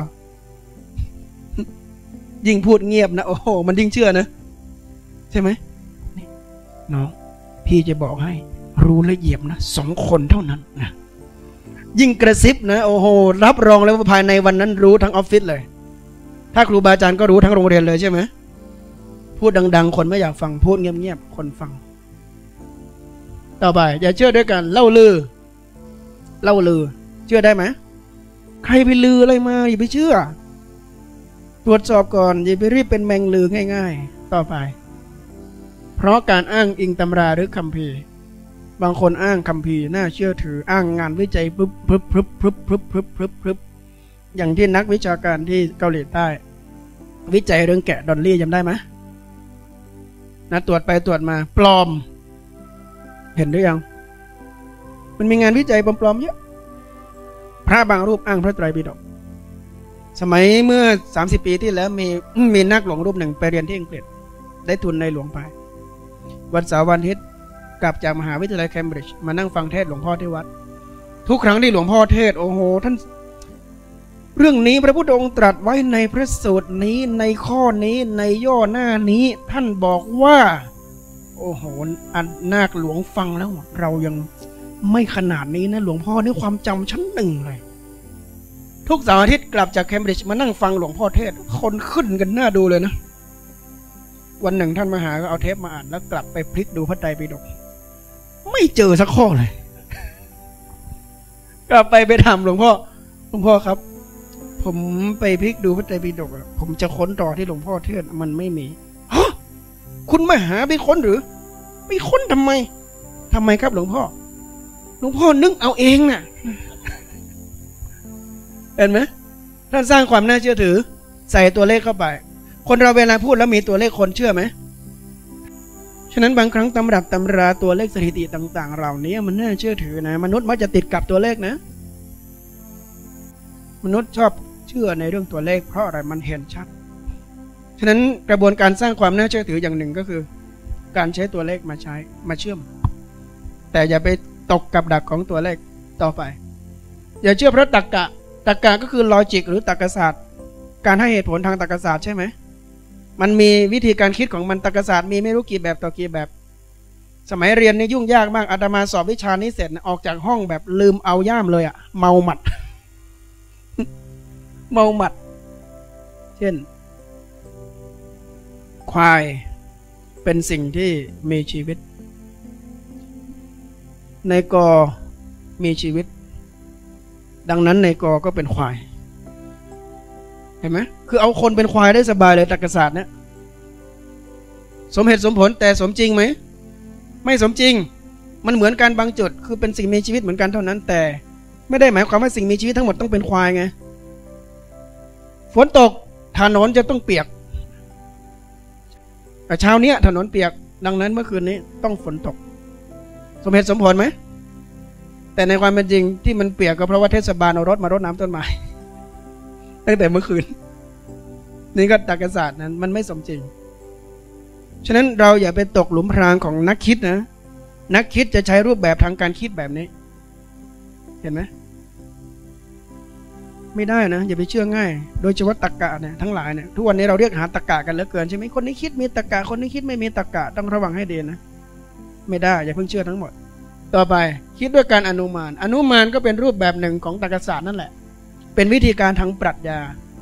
ยิ่งพูดเงียบนะโอ้โหมันยิ่งเชื่อนะใช่ไหมน้องพี่จะบอกให้รู้ละเอียดนะ2 คนเท่านั้นนะยิ่งกระซิบนะโอ้โหรับรองแล้วว่าภายในวันนั้นรู้ทั้งออฟฟิศเลยถ้าครูบาอาจารย์ก็รู้ทั้งโรงเรียนเลยใช่ไหมพูดดังๆคนไม่อยากฟังพูดเงียบๆคนฟังต่อไปอย่าเชื่อด้วยกันเล่าลือเชื่อได้ไหมใครไปลืออะไรมาอย่าไปเชื่อตรวจสอบก่อนอย่าไปรีบเป็นแมงลือง่ายๆต่อไปเพราะการอ้างอิงตำราหรือคัมภีร์บางคนอ้างคัมภีร์น่าเชื่อถืออ้างงานวิจัยปึ๊บอย่างที่นักวิชาการที่เกาหลีใต้วิจัยเรื่องแกะดอลลี่จำได้ไหมนะตรวจไปตรวจมาปลอมเห็นหรือยังมันมีงานวิจัยปลอมๆเยอะพระบางรูปอ้างพระไตรปิฎกสมัยเมื่อ30 ปีที่แล้วมีนักหลวงรูปหนึ่งไปเรียนที่อังกฤษได้ทุนในหลวงไปวันเสาร์วันอาทิตย์กลับจากมหาวิทยาลัยเคมบริดจ์มานั่งฟังเทศน์หลวงพ่อที่วัดทุกครั้งที่หลวงพ่อเทศน์โอ้โหท่านเรื่องนี้พระพุทธองค์ตรัสไว้ในพระสูตรนี้ในข้อนี้ในย่อหน้านี้ท่านบอกว่าโอ้โหอันนาคหลวงฟังแล้วเรายังไม่ขนาดนี้นะหลวงพ่อนี่ความจำชั้นหนึ่งเลยทุกเสาร์อาทิตย์กลับจากเคมบริดจ์มานั่งฟังหลวงพ่อเทศน์คนขึ้นกันหน้าดูเลยนะวันหนึ่งท่านมาหาก็เอาเทปมาอ่านแล้วกลับไปพลิกดูพระไตรปิฎกไม่เจอสักข้อเลยกลับไปถามหลวงพ่อครับผมไปพลิกดูพระไตรปิฎกผมจะค้นต่อที่หลวงพ่อเทศน์มันไม่มีฮะคุณมาหาไปค้นหรือไปค้นทำไมครับหลวงพ่อนึกเอาเองน่ะเห็นไหมท่านสร้างความน่าเชื่อถือใส่ตัวเลขเข้าไปคนเราเวลาพูดแล้วมีตัวเลขคนเชื่อไหมฉะนั้นบางครั้งตำรับตำราตัวเลขสถิติต่างๆเหล่านี้มันน่าเชื่อถือนะมนุษย์มักจะติดกับตัวเลขนะมนุษย์ชอบเชื่อในเรื่องตัวเลขเพราะอะไรมันเห็นชัดฉะนั้นกระบวนการสร้างความน่าเชื่อถืออย่างหนึ่งก็คือการใช้ตัวเลขมาเชื่อมแต่อย่าไปตกกับดักของตัวเลขต่อไปอย่าเชื่อเพราะตรรกะก็คือลอจิกหรือตรรกศาสตร์การให้เหตุผลทางตรรกศาสตร์ใช่ไหมมันมีวิธีการคิดของมันตรรกศาสตร์มีไม่รู้กี่แบบต่อกี่แบบสมัยเรียนนี่ยุ่งยากมากอาตมาสอบวิชานี้เสร็จออกจากห้องแบบลืมเอาย่ามเลยอะเมาหมัด เช่นควายเป็นสิ่งที่มีชีวิตในกอมีชีวิตดังนั้นในกอก็เป็นควายเห็นไหมคือเอาคนเป็นควายได้สบายเลยตรรกศาสตร์เนี่ยสมเหตุสมผลแต่สมจริงไหมไม่สมจริงมันเหมือนกันบางจุดคือเป็นสิ่งมีชีวิตเหมือนกันเท่านั้นแต่ไม่ได้หมายความว่าสิ่งมีชีวิตทั้งหมดต้องเป็นควายไงฝนตกถนนจะต้องเปียกแต่เช้านี้ถนนเปียกดังนั้นเมื่อคืนนี้ต้องฝนตกสมเหตุสมผลไหมแต่ในความเป็นจริงที่มันเปียกก็เพราะว่าเทศบาลเอารถมารดน้ำต้นไม้ตั้งแต่เมื่อคืนนี่ก็ตรรกศาสตร์นั้นมันไม่สมจริงฉะนั้นเราอย่าไปตกหลุมพรางของนักคิดนะนักคิดจะใช้รูปแบบทางการคิดแบบนี้เห็นไหมไม่ได้นะอย่าไปเชื่อง่ายโดยเฉพาะตรรกะเนี่ยทั้งหลายเนี่ยทุกวันนี้เราเรียกหาตรรกะกันเหลือเกินใช่ไหมคนนี้คิดมีตรรกะคนนี้คิดไม่มีตรรกะต้องระวังให้ดีนะไม่ได้อย่าเพิ่งเชื่อทั้งหมดต่อไปคิดด้วยการอนุมานก็เป็นรูปแบบหนึ่งของตรรกศาสตร์นั่นแหละเป็นวิธีการทางปรัชญา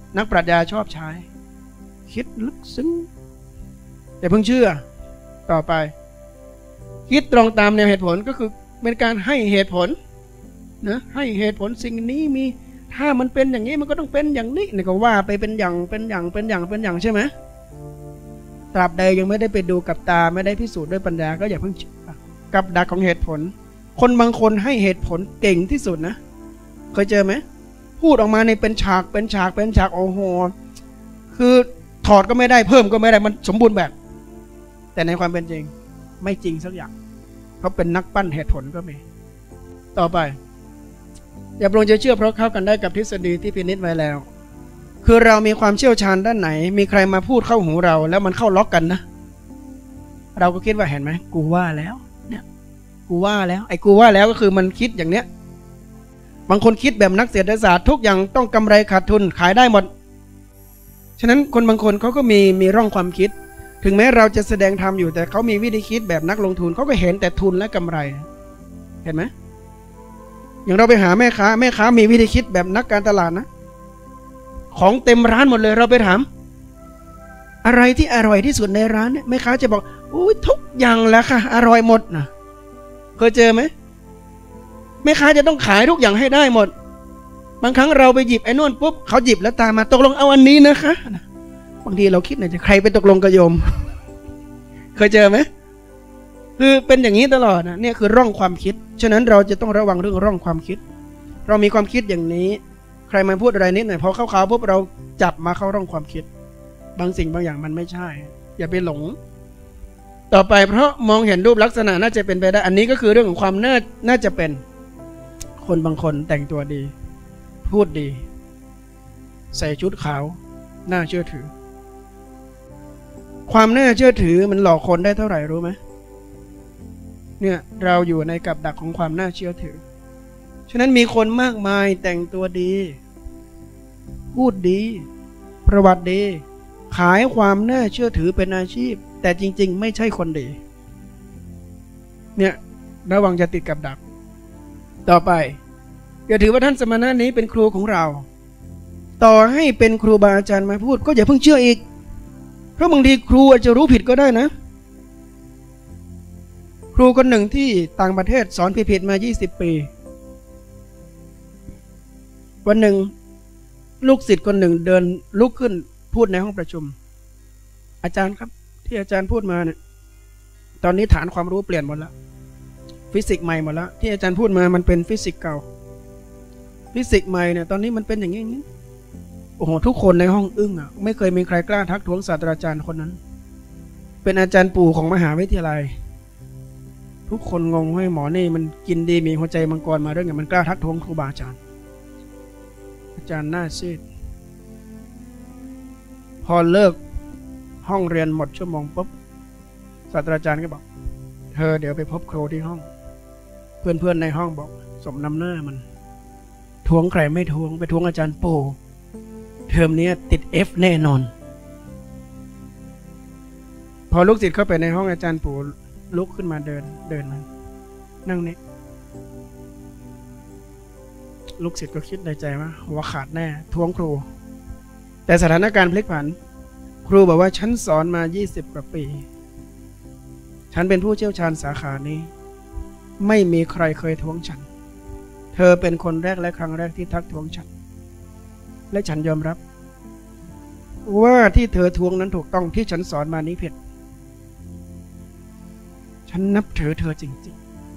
นักปรัชญาชอบใช้คิดลึกซึ้งแต่เพิ่งเชื่อต่อไปคิดตรงตามแนวเหตุผลก็คือเป็นการให้เหตุผลนะให้เหตุผลสิ่งนี้มีถ้ามันเป็นอย่างนี้มันก็ต้องเป็นอย่างนี้นี่ก็ว่าไปเป็นอย่างใช่ไหมตราบใดยังไม่ได้ไปดูกับตาไม่ได้พิสูจน์ด้วยปัญญาก็อย่าเพิ่งเชื่อกับดักของเหตุผลคนบางคนให้เหตุผลเก่งที่สุดนะเคยเจอไหมพูดออกมาในเป็นฉากโอ้โหคือถอดก็ไม่ได้เพิ่มก็ไม่ได้มันสมบูรณ์แบบแต่ในความเป็นจริงไม่จริงสักอย่างเขาเป็นนักปั้นเหตุผลก็มีต่อไปอย่าปรงใจเชื่อเพราะเข้ากันได้กับทฤษฎีที่พินิจไว้แล้วคือเรามีความเชี่ยวชาญด้านไหนมีใครมาพูดเข้าหูเราแล้วมันเข้าล็อกกันนะเราก็คิดว่าเห็นไหมกูว่าแล้วเนี่ยกูว่าแล้วไอ้กูว่าแล้วก็คือมันคิดอย่างเนี้ยบางคนคิดแบบนักเศรษฐศาสตร์ทุกอย่างต้องกำไรขาดทุนขายได้หมดฉะนั้นคนบางคนเขาก็มีร่องความคิดถึงแม้เราจะแสดงธรรมอยู่แต่เขามีวิธีคิดแบบนักลงทุนเขาก็เห็นแต่ทุนและกำไรเห็นไหมอย่างเราไปหาแม่ค้ามีวิธีคิดแบบนักการตลาดนะของเต็มร้านหมดเลยเราไปถามอะไรที่อร่อยที่สุดในร้านเนี่ยแม่ค้าจะบอกอุ้ยทุกอย่างแหละค่ะอร่อยหมดนะเคยเจอไหมแม่ค้าจะต้องขายทุกอย่างให้ได้หมดบางครั้งเราไปหยิบไอ้นู่นปุ๊บเขาหยิบแล้วตามมาตกลงเอาอันนี้นะคะบางทีเราคิดจะใครไปตกลงกับโยม เคยเจอไหมคือเป็นอย่างนี้ตลอดนะเนี่ยคือร่องความคิดฉะนั้นเราจะต้องระวังเรื่องร่องความคิดเรามีความคิดอย่างนี้ใครมาพูดอะไรนิดหน่อยพอเข้าปุ๊บเราจับมาเข้าร่องความคิดบางสิ่งบางอย่างมันไม่ใช่อย่าไปหลงต่อไปเพราะมองเห็นรูปลักษณะน่าจะเป็นไปได้อันนี้ก็คือเรื่องของความน่าจะเป็นคนบางคนแต่งตัวดีพูดดีใส่ชุดขาวน่าเชื่อถือความน่าเชื่อถือมันหลอกคนได้เท่าไหร่รู้ไหมเนี่ยเราอยู่ในกับดักของความน่าเชื่อถือฉะนั้นมีคนมากมายแต่งตัวดีพูดดีประวัติดีขายความน่าเชื่อถือเป็นอาชีพแต่จริงๆไม่ใช่คนดีเนี่ยระวังจะติดกับดักต่อไปอย่าถือว่าท่านสมณะนี้เป็นครูของเราต่อให้เป็นครูบาอาจารย์มาพูดก็อย่าเพิ่งเชื่ออีกเพราะบางทีครูอาจจะรู้ผิดก็ได้นะครูคนหนึ่งที่ต่างประเทศสอนผิดๆมา20 ปีวันหนึ่งลูกศิษย์คนหนึ่งเดินลุกขึ้นพูดในห้องประชุมอาจารย์ครับที่อาจารย์พูดมาเนี่ยตอนนี้ฐานความรู้เปลี่ยนหมดแล้วฟิสิกส์ใหม่หมดแล้วที่อาจารย์พูดมามันเป็นฟิสิกส์เก่าฟิสิกส์ใหม่เนี่ยตอนนี้มันเป็นอย่างนี้โอ้โหทุกคนในห้องอึ้งอ่ะไม่เคยมีใครกล้าทักท้วงศาสตราจารย์คนนั้นเป็นอาจารย์ปู่ของมหาวิทยาลัยทุกคนงงให้หมอนี่มันกินดีมีหัวใจมังกรมาเรื่องไงมันกล้าทักท้วงครูบาอาจารย์อาจารย์หน้าซีดพอเลิกห้องเรียนหมดชั่วโมงปุ๊บศาสตราจารย์ก็บอกเธอเดี๋ยวไปพบครูที่ห้องเพื่อนๆในห้องบอกสมน้ำหน้ามันทวงใครไม่ทวงไปทวงอาจารย์ปู่เทอมนี้ติด F แน่นอนพอลูกศิษย์เข้าไปในห้องอาจารย์ปู่ลุกขึ้นมาเดินมานั่งนี่ลูกศิษย์ก็คิดในใจว่าหัวขาดแน่ทวงครูแต่สถานการณ์พลิกผันครูบอกว่าฉันสอนมา20 กว่าปีฉันเป็นผู้เชี่ยวชาญสาขานี้ไม่มีใครเคยทวงฉันเธอเป็นคนแรกและครั้งแรกที่ทักท้วงฉันและฉันยอมรับว่าที่เธอทวงนั้นถูกต้องที่ฉันสอนมานี้ผิดฉันนับถือเธอจริง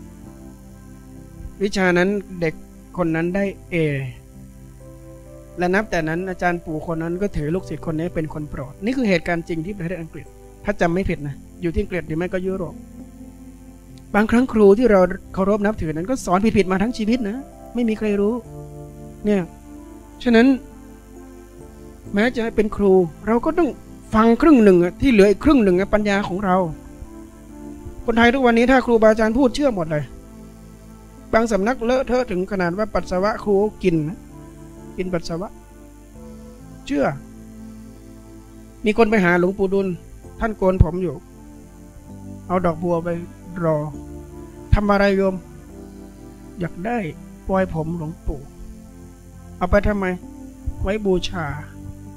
ๆวิชานั้นเด็กคนนั้นได้ A และนับแต่นั้นอาจารย์ปู่คนนั้นก็ถือลูกศิษย์คนนี้เป็นคนโปรดนี่คือเหตุการณ์จริงที่ประเทศอังกฤษถ้าจำไม่ผิดนะอยู่ที่อังกฤษหรือไม่ก็ยุโรปบางครั้งครูที่เราเคารพนับถือนั้นก็สอนผิดๆมาทั้งชีวิตนะไม่มีใครรู้เนี่ยฉะนั้นแม้จะเป็นครูเราก็ต้องฟังครึ่งหนึ่งที่เหลืออีกครึ่งหนึ่งปัญญาของเราคนไทยทุกวันนี้ถ้าครูบาอาจารย์พูดเชื่อหมดเลยบางสำนักเลอะเทอะถึงขนาดว่าปัสสาวะครูกินปัสสาวะเชื่อมีคนไปหาหลวงปู่ดุลท่านโกนผมอยู่เอาดอกบัวไปรอทำอะไรโยมอยากได้ปลอยผมหลวงปู่เอาไปทำไมไว้บูชา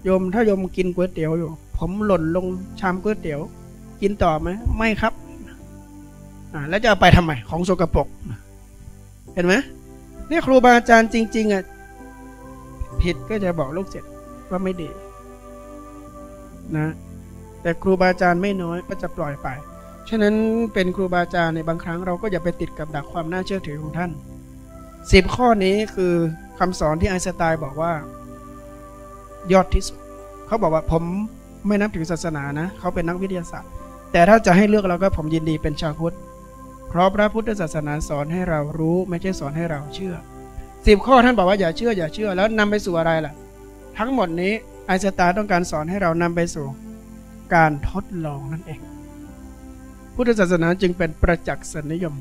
โยมถ้าโยมกินก๋วยเตี๋ยวอยู่ผมหล่นลงชามก๋วยเตี๋ยวกินต่อไหมไม่ครับแล้วจะเอาไปทำไมของสกปรกเห็นไหมนี่ครูบาอาจารย์จริงๆผิดก็จะบอกลูกศิษย์ว่าไม่ดีนะแต่ครูบาอาจารย์ไม่น้อยก็จะปล่อยไปฉะนั้นเป็นครูบาอาจารย์ในบางครั้งเราก็อย่าไปติดกับดักความน่าเชื่อถือของท่าน10 ข้อนี้คือคำสอนที่ไอน์สไตน์บอกว่ายอดที่สุดเขาบอกว่าผมไม่นับถือศาสนานะเขาเป็นนักวิทยาศาสตร์แต่ถ้าจะให้เลือกเราก็ผมยินดีเป็นชาวพุทธเพราะพระพุทธศาสนาสอนให้เรารู้ไม่ใช่สอนให้เราเชื่อ10 ข้อท่านบอกว่าอย่าเชื่อแล้วนำไปสู่อะไรล่ะทั้งหมดนี้ไอน์สไตน์ต้องการสอนให้เรานำไปสู่การทดลองนั่นเองพุทธศาสนาจึงเป็นประจักษ์สันนิยม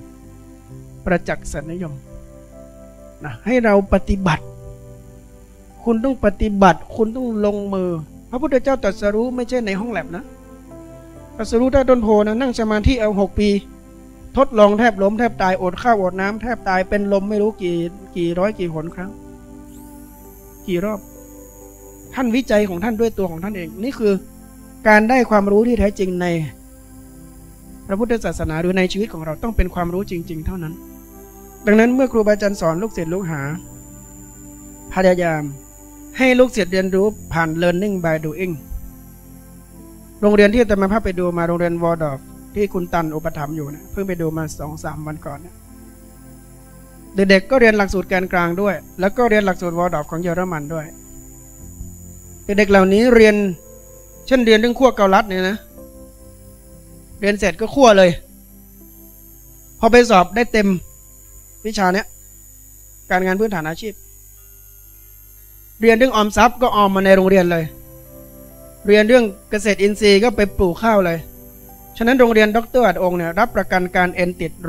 นะให้เราปฏิบัติคุณต้องปฏิบัติคุณต้องลงมือพระพุทธเจ้าตรัสรู้ไม่ใช่ในห้องแลบนะตรัสรู้ใต้ต้นโพนะนั่งสมาธิเอา6 ปีทดลองแทบล้มแทบตายอดข้าวอดน้ำแทบตายเป็นลมไม่รู้กี่ร้อยกี่หนครั้งกี่รอบท่านวิจัยของท่านด้วยตัวของท่านเองนี่คือการได้ความรู้ที่แท้จริงในพระพุทธศาสนาหรือในชีวิตของเราต้องเป็นความรู้จริงๆเท่านั้นดังนั้นเมื่อครูบาอาจารย์สอนลูกศิษย์ลูกหาพยายามให้ลูกศิษย์เรียนรู้ผ่าน learning by doing โรงเรียนที่อาตมาพาไปดูมาโรงเรียนวอร์ดอฟที่คุณตันอุปถัมภ์อยู่นะเพิ่งไปดูมา 2-3 วันก่อนนะเด็กๆก็เรียนหลักสูตรแกนกลางด้วยแล้วก็เรียนหลักสูตรวอร์ดอฟของเยอรมันด้วยเด็กๆเหล่านี้เรียนเช่นเรียนเรื่องขั้วเกาลัดเนี่ยนะเรียนเสร็จก็ขั้วเลยพอไปสอบได้เต็มวิชาเนี้ยการงานพื้นฐานอาชีพเรียนเรื่องออมทรัพย์ก็ออมมาในโรงเรียนเลยเรียนเรื่องเกษตรอินทรีย์ก็ไปปลูกข้าวเลยฉะนั้นโรงเรียนดร.อัดองค์เนี่ยรับประกันการเอ็นติด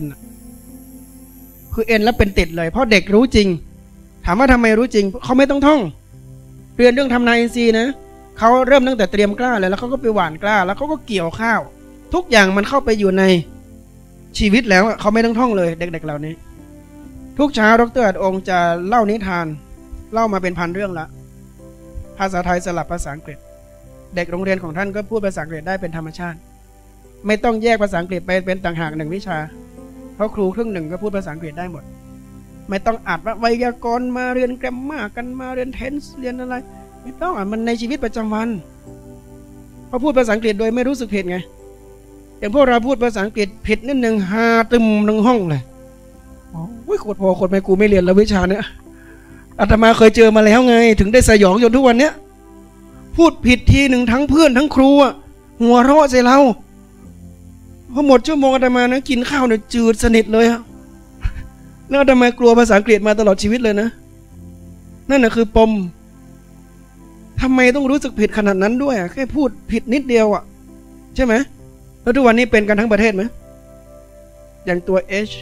100% คือเอ็นแล้วเป็นติดเลยเพราะเด็กรู้จริงถามว่าทำไมรู้จริงเขาไม่ต้องท่องเรียนเรื่องทำนาอินทรีย์นะเขาเริ่มตั้งแต่เตรียมกล้าเลยแล้วเขาก็ไปหว่านกล้าแล้วเขาก็เกี่ยวข้าวทุกอย่างมันเข้าไปอยู่ในชีวิตแล้วเขาไม่ต้องท่องเลยเด็กๆเหล่านี้ทุกเช้าดร.อัดองค์จะเล่านิทานเล่ามาเป็นพันเรื่องละภาษาไทยสลับภาษาอังกฤษเด็กโรงเรียนของท่านก็พูดภาษาอังกฤษได้เป็นธรรมชาติไม่ต้องแยกภาษาอังกฤษไปเป็นต่างหาก1 วิชาเพราะครูครึ่งหนึ่งก็พูดภาษาอังกฤษได้หมดไม่ต้องอัดว่าไวยากรณ์มาเรียนแกรมมากันมาเรียนเทนส์เรียนอะไรไม่ต้องมันในชีวิตประจำวันพอพูดภาษาอังกฤษโดยไม่รู้สึกผิดไงอย่างพวกเราพูดภาษาอังกฤษผิดนิดนึงฮาตึมทั้งห้องเลยโอ้ยโคตรพอคนไม่กูไม่เรียนแล้ววิชาเนี้ยอาตมาเคยเจอมาแล้วไงถึงได้สยองจนทุกวันเนี้ยพูดผิดทีหนึ่งทั้งเพื่อนทั้งครูหัวเราะใส่เราพอหมดชั่วโมงอาตมานะกินข้าวเนี่ยจืดสนิทเลยอะแล้วอาตมากลัวภาษาอังกฤษมาตลอดชีวิตเลยนะนั่นน่ะคือปมทำไมต้องรู้สึกผิดขนาดนั้นด้วยแค่พูดผิดนิดเดียวใช่ไหมแล้วทุกวันนี้เป็นกันทั้งประเทศไหมอย่างตัว H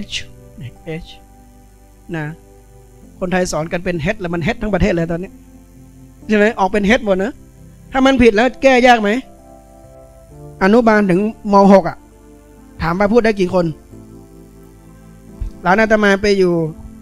นะคนไทยสอนกันเป็น H แล้วมัน H ทั้งประเทศเลยตอนนี้ใช่ไหมออกเป็น H หมดนะถ้ามันผิดแล้วแก้ยากไหมอนุบาลถึงม.6 ถามว่าพูดได้กี่คนหลานอาตมาไปอยู่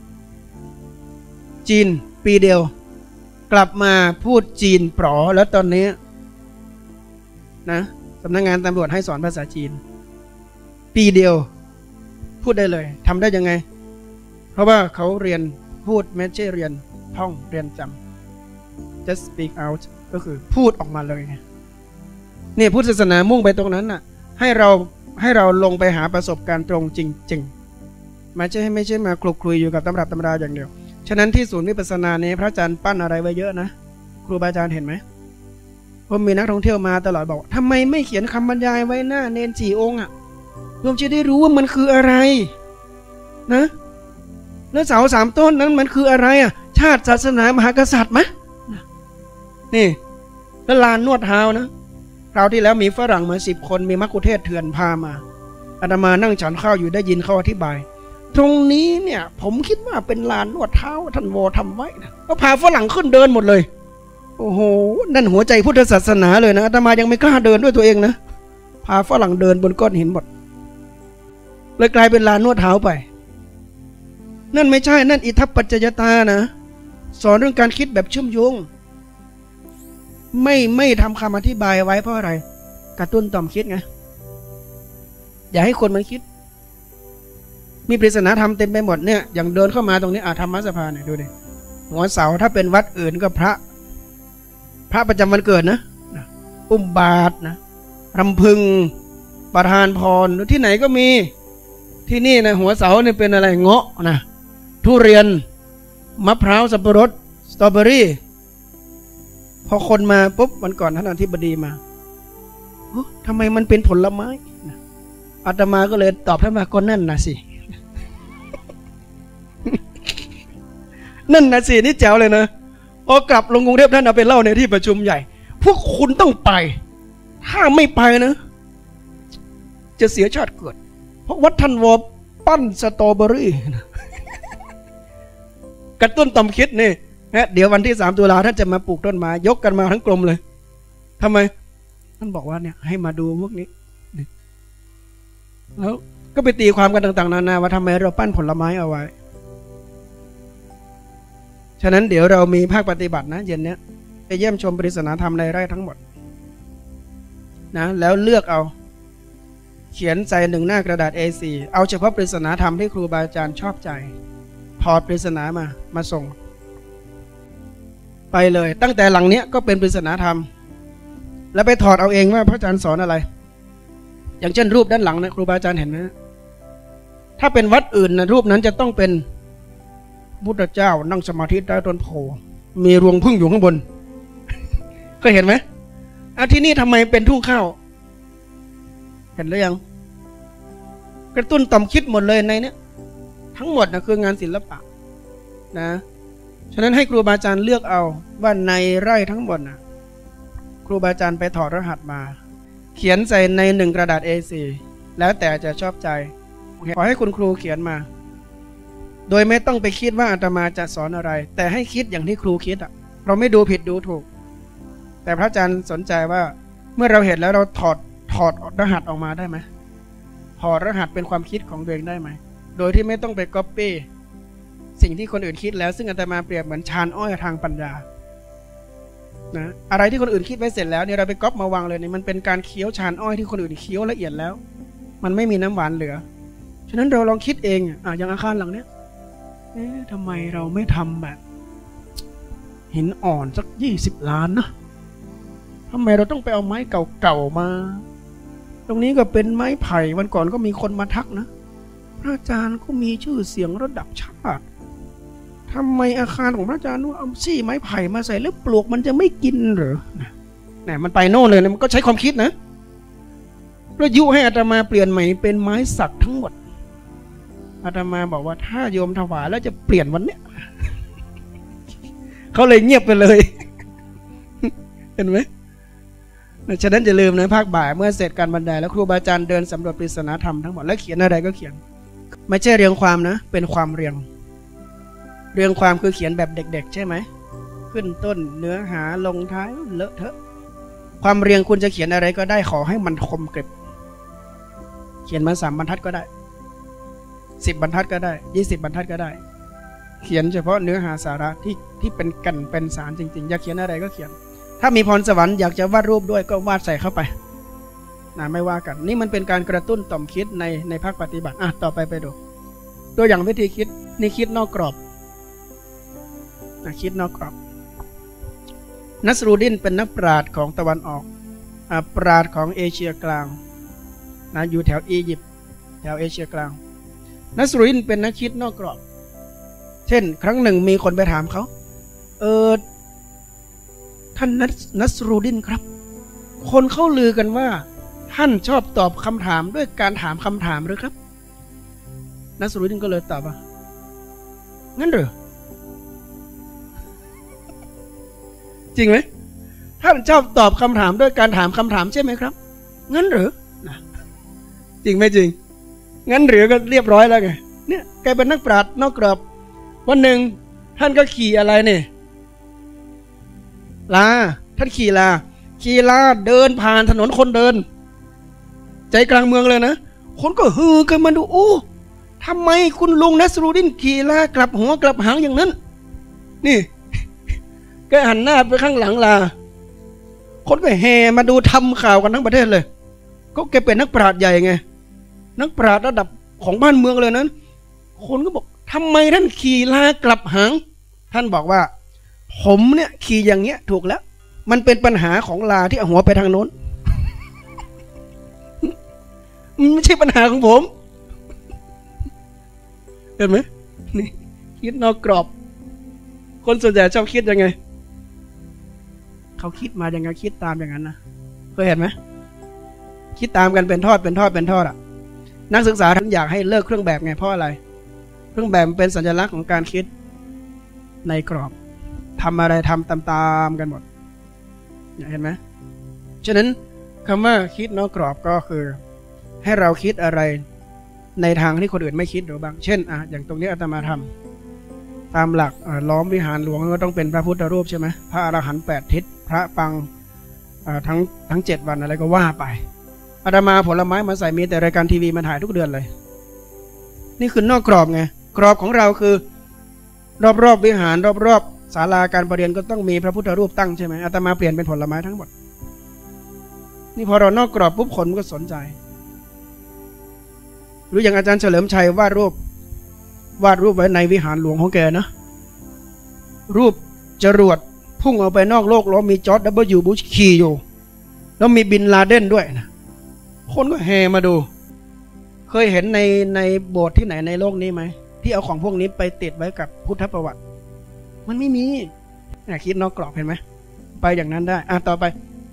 จีนปีเดียวกลับมาพูดจีนปลอแล้วตอนนี้นะสำนักงานตำรวจให้สอนภาษาจีนปีเดียวพูดได้เลยทำได้ยังไงเพราะว่าเขาเรียนพูดไม่ใช่เรียนท่องเรียนจำ just speak out ก็คือพูดออกมาเลยนี่พุทธศาสนามุ่งไปตรงนั้นน่ะให้เราลงไปหาประสบการณ์ตรงจริงๆไม่ใช่มาคลุกคลุยอยู่กับตำรับตำราอย่างเดียวฉะนั้นที่ศูนย์วิปัสสนานี้พระอาจารย์ปั้นอะไรไว้เยอะนะครูบาอาจารย์เห็นไหมผมมีนักท่องเที่ยวมาตลอดบอกทำไมไม่เขียนคำบรรยายไว้หน้าเนน4 องค์โยมจะได้รู้ว่ามันคืออะไรนะแล้วเสา3 ต้นนั้นมันคืออะไรชาติศาสนามหากษัตริย์ไหมนี่แล้วลานนวดเท้านะคราวที่แล้วมีฝรั่งมา10 คนมีมักคุเทศเถื่อนพามาอาตมานั่งฉันข้าวอยู่ได้ยินเขาอธิบายตรงนี้เนี่ยผมคิดว่าเป็นลานนวดเท้าท่านโวทำไว้นะก็พาฝรั่งขึ้นเดินหมดเลยโอ้โหนั่นหัวใจพุทธศาสนาเลยนะอาตมายังไม่กล้าเดินด้วยตัวเองนะพาฝรั่งเดินบนก้อนหินหมดเลยกลายเป็นลานนวดเท้าไปนั่นไม่ใช่นั่นอิทัปปัจจยตานะสอนเรื่องการคิดแบบเชื่อมโยงไม่ทำคำอธิบายไว้เพราะอะไรกระตุ้นต่อมคิดไงอย่าให้คนมันคิดมีปริศนาธรรมเต็มไปหมดเนี่ยอย่างเดินเข้ามาตรงนี้ธรรมสภาเนี่ยดูดิหัวเสาถ้าเป็นวัดอื่นก็พระประจำวันเกิดนะอุ้มบาตรนะรำพึงประทานพรที่ไหนก็มีที่นี่นะหัวเสาเนี่ยเป็นอะไรเงาะนะทุเรียนมะพร้าวสับปะรดสตรอเบอรี่พอคนมาปุ๊บวันก่อนท่านอธิบดีมาทำไมมันเป็นผลไม้อาตมาก็เลยตอบท่านว่าก็นั่นนะสิ นั่นนะสินี่แจ๋วเลยนะพอกลับลงกรุงเทพท่านเอาไปเล่าในที่ประชุมใหญ่พวกคุณต้องไปถ้าไม่ไปนะจะเสียชาติเกิดเพราะวัดท่านวอปั้นสตรอเบอรี่กระตุ้นต่อมคิดนี่เดี๋ยววันที่3 ตุลาท่านจะมาปลูกต้นไม้ยกกันมาทั้งกรมเลยทำไมท่านบอกว่าเนี่ยให้มาดูพวกนี้แล้วก็ไปตีความกันต่างๆนานาว่าทำไมเราปั้นผลไม้เอาไว้ฉะนั้นเดี๋ยวเรามีภาคปฏิบัตินะเย็นนี้ไปเยี่ยมชมปริศนาธรรมในไร่ทั้งหมดนะแล้วเลือกเอาเขียนใส่1 หน้ากระดาษ A4 เอาเฉพาะปริศนาธรรมที่ครูบาอาจารย์ชอบใจถอดปริศนามาส่งไปเลยตั้งแต่หลังเนี้ยก็เป็นปริศนาธรรมแล้วไปถอดเอาเองว่าพระอาจารย์สอนอะไรอย่างเช่นรูปด้านหลังนะครูบาอาจารย์เห็นไหมถ้าเป็นวัดอื่นนะรูปนั้นจะต้องเป็นพุทธเจ้านั่งสมาธิใต้ต้นโพมีรวงผึ้งอยู่ข้างบนเคยเห็นไหมที่นี่ทำไมเป็นทุ่งข้าวเห็นหรือยังกระตุ้นต่อมคิดหมดเลยในนี้ทั้งหมดนะคืองานศิลปะนะฉะนั้นให้ครูบาอาจารย์เลือกเอาว่าในไร่ทั้งหมดนะครูบาอาจารย์ไปถอดรหัสมาเขียนใส่ใน1 กระดาษ A4 แล้วแต่จะชอบใจขอให้คุณครูเขียนมาโดยไม่ต้องไปคิดว่าอาตมาจะสอนอะไรแต่ให้คิดอย่างที่ครูคิดเราไม่ดูผิดดูถูกแต่พระอาจารย์สนใจว่าเมื่อเราเห็นแล้วเราถอดรหัสออกมาได้ไหมถอดรหัสเป็นความคิดของตัวเองได้ไหมโดยที่ไม่ต้องไปก๊อปปี้สิ่งที่คนอื่นคิดแล้วซึ่งอาตมาเปรียบเหมือนชานอ้อยทางปัญญานะอะไรที่คนอื่นคิดไว้เสร็จแล้วเนี่ยเราไปก๊อปมาวางเลยนี่มันเป็นการเคี้ยวชานอ้อยที่คนอื่นเคี้ยวละเอียดแล้วมันไม่มีน้ำหวานเหลือฉะนั้นเราลองคิดเองอย่างอาคารหลังเนี้ยทำไมเราไม่ทำแบบหินอ่อนสัก20 ล้านนะทำไมเราต้องไปเอาไม้เก่าๆมาตรงนี้ก็เป็นไม้ไผ่วันก่อนก็มีคนมาทักนะพระอาจารย์ก็มีชื่อเสียงระดับชาติทำไมอาคารของพระอาจารย์นู้นเอาซี่ไม้ไผ่มาใส่แล้วปลวกมันจะไม่กินเหรอเนี่ยมันไปโน่นเลยนะมันก็ใช้ความคิดนะแล้วยุให้อาตมาเปลี่ยนใหม่เป็นไม้สักทั้งหมดอาตมาบอกว่าถ้าโยมถวายแล้วจะเปลี่ยนวันเนี้ยเขาเลยเงียบไปเลยเห็นไหมฉะนั้นอย่าลืมนะภาคบ่ายเมื่อเสร็จการบรรยายแล้วครูบาอาจารย์เดินสำรวจปริศนาธรรมทั้งหมดแล้วเขียนอะไรก็เขียนไม่ใช่เรียงความนะเป็นความเรียงความคือเขียนแบบเด็กๆใช่ไหมขึ้นต้นเนื้อหาลงท้ายเลอะเทอะความเรียงคุณจะเขียนอะไรก็ได้ขอให้มันคมกริบเขียนมา3 บรรทัดก็ได้10 บรรทัดก็ได้20 บรรทัดก็ได้เขียนเฉพาะเนื้อหาสาระที่เป็นกันเป็นสารจริงๆอยากเขียนอะไรก็เขียนถ้ามีพรสวรรค์อยากจะวาดรูปด้วยก็วาดใส่เข้าไปไม่ว่ากันนี่มันเป็นการกระตุ้นต่อมคิดในภาคปฏิบัติต่อไปดูตัวอย่างวิธีคิดนี่คิดนอกกรอบคิดนอกกรอบนัสรูดินเป็นนักปราชญ์ของตะวันออกปราชญ์ของเอเชียกลางอยู่แถวอียิปต์แถวเอเชียกลางนัสรูดินเป็นนักคิดนอกกรอบเช่นครั้งหนึ่งมีคนไปถามเขาท่านนัสรูดินครับคนเข้าลือกันว่าท่านชอบตอบคำถามด้วยการถามคำถามหรือครับนัสรูดินก็เลยตอบว่างั้นเหรอจริงไหมท่านชอบตอบคำถามด้วยการถามคำถามใช่ไหมครับงั้นเหรอจริงไม่จริงงั้นเหรอก็เรียบร้อยแล้วไงเนี่ยแกเป็นนักปราชญ์นอกกรอบวันหนึ่งท่านก็ขี่อะไรเนี่ยท่านขี่ลาเดินผ่านถนนคนเดินใจกลางเมืองเลยนะคนก็ฮือกันมาดูโอ้ทำไมคุณลุงนัสรูดินขี่ลากลับหัวกลับหางอย่างนั้นนี่แกหันหน้าไปข้างหลังลาคนก็แห่มาดูทำข่าวกันทั้งประเทศเลยก็แกเป็นนักปราชญ์ใหญ่ไงนักปราชญ์ระดับของบ้านเมืองเลยนั้นคนก็บอกทำไมท่านขี่ลากลับหางท่านบอกว่าผมเนี่ยขี่อย่างเงี้ยถูกแล้วมันเป็นปัญหาของลาที่เอาหัวไปทางโน้นไม่ใช่ปัญหาของผมเห็นไหมนี่คิดนอกกรอบคนส่วนใหญ่ชอบคิดยังไงเขาคิดมาอย่างไงคิดตามอย่างนั้นนะเคยเห็นไหมคิดตามกันเป็นทอดอ่ะนักศึกษาท่านอยากให้เลิกเครื่องแบบไงเพราะอะไรเครื่องแบบเป็นสัญลักษณ์ของการคิดในกรอบทำอะไรทำตามๆกันหมดเห็นไหมฉะนั้นคำว่าคิดนอกกรอบก็คือให้เราคิดอะไรในทางที่คนอื่นไม่คิดหรือบ้างเช่นอย่างตรงนี้อาตมาทำตามหลักล้อมวิหารหลวงก็ต้องเป็นพระพุทธรูปใช่ไหมพระอรหันต์8 ทิศพระปังทั้ง7 วันอะไรก็ว่าไปอาตมาผลไม้มาใส่มีแต่รายการทีวีมาถ่ายทุกเดือนเลยนี่คือนอกกรอบไงกรอบของเราคือรอบวิหารรอบศาลาการประเรียนก็ต้องมีพระพุทธรูปตั้งใช่ไหมอาตมาเปลี่ยนเป็นผลไม้ทั้งหมดนี่พอเรานอกกรอบปุ๊บคนก็สนใจหรืออย่างอาจารย์เฉลิมชัยวาดรูปไว้ในวิหารหลวงของแกนะรูปจรวดพุ่งออกไปนอกโลกแล้วมีจอร์จ W. บุชขี่อยู่แล้วมีบินลาเดนด้วยนะคนก็แห่มาดูเคยเห็นในโบสถ์ที่ไหนในโลกนี้ไหมที่เอาของพวกนี้ไปติดไว้กับพุทธประวัติมันไม่มีคิดนอกกรอบเห็นไหมไปอย่างนั้นได้ต่อไป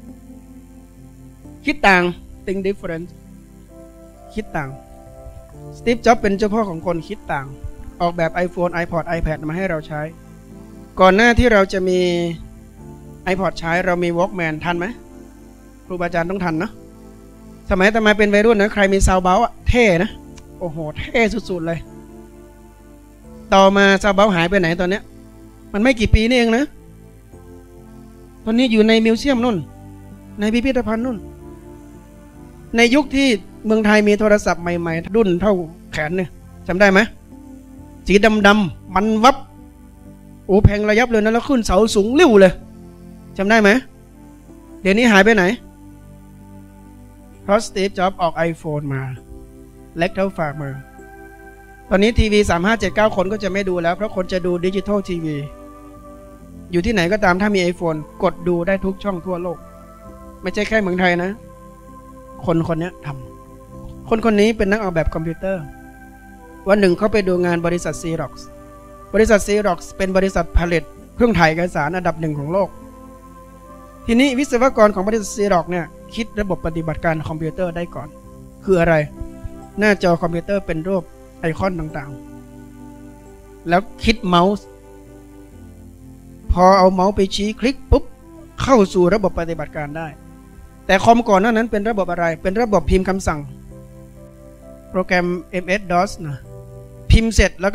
คิดต่าง think different คิดต่างสตีฟ จ็อบส์เป็นเจ้าพ่อของคนคิดต่างออกแบบ iPhone iPod iPad มาให้เราใช้ก่อนหน้าที่เราจะมี iPod ใช้เรามี Walkman ทันไหมครูบาอาจารย์ต้องทันนะสมัยแต่มาเป็นวัยรุ่นนะใครมีซาวเบาเท่นะโอ้โหเท่สุดๆเลยต่อมาซาวเบาหายไปไหนตอนเนี้ยมันไม่กี่ปีนี่เองนะตอนนี้อยู่ในมิวเซียมนู่นในพิพิธภัณฑ์นู่นในยุคที่เมืองไทยมีโทรศัพท์ใหม่ๆรุ่นเท่าแขนเนี่ยจำได้ไหมสีดำๆมันวับโอ้แพงระยับเลยนะแล้วขึ้นเสาสูงลิ่วเลยจำได้ไหมเดี๋ยวนี้หายไปไหนเพราะสตีฟ จ็อบส์ออก iPhone มาเล็กเท่าฝ่ามือตอนนี้ทีวี3579คนก็จะไม่ดูแล้วเพราะคนจะดูดิจิทัลทีวีอยู่ที่ไหนก็ตามถ้ามี iPhone กดดูได้ทุกช่องทั่วโลกไม่ใช่แค่เมืองไทยนะคนนี้ทำคนนี้เป็นนักออกแบบคอมพิวเตอร์วันหนึ่งเขาไปดูงานบริษัทซีร็อกซ์เป็นบริษัทผลิตเครื่องถ่ายเอกสารอันดับ1ของโลกทีนี้วิศวกรของบริษัทซีร็อกซ์เนี่ยคิดระบบปฏิบัติการคอมพิวเตอร์ได้ก่อนคืออะไรหน้าจอคอมพิวเตอร์เป็นรูปไอคอนต่างๆแล้วคิดเมาส์พอเอาเมาส์ไปชี้คลิกปุ๊บเข้าสู่ระบบปฏิบัติการได้แต่คอมก่อนหน้านั้นเป็นระบบอะไรเป็นระบบพิมพ์คำสั่งโปรแกรม MS-DOS นะพิมพ์เสร็จแล้วก็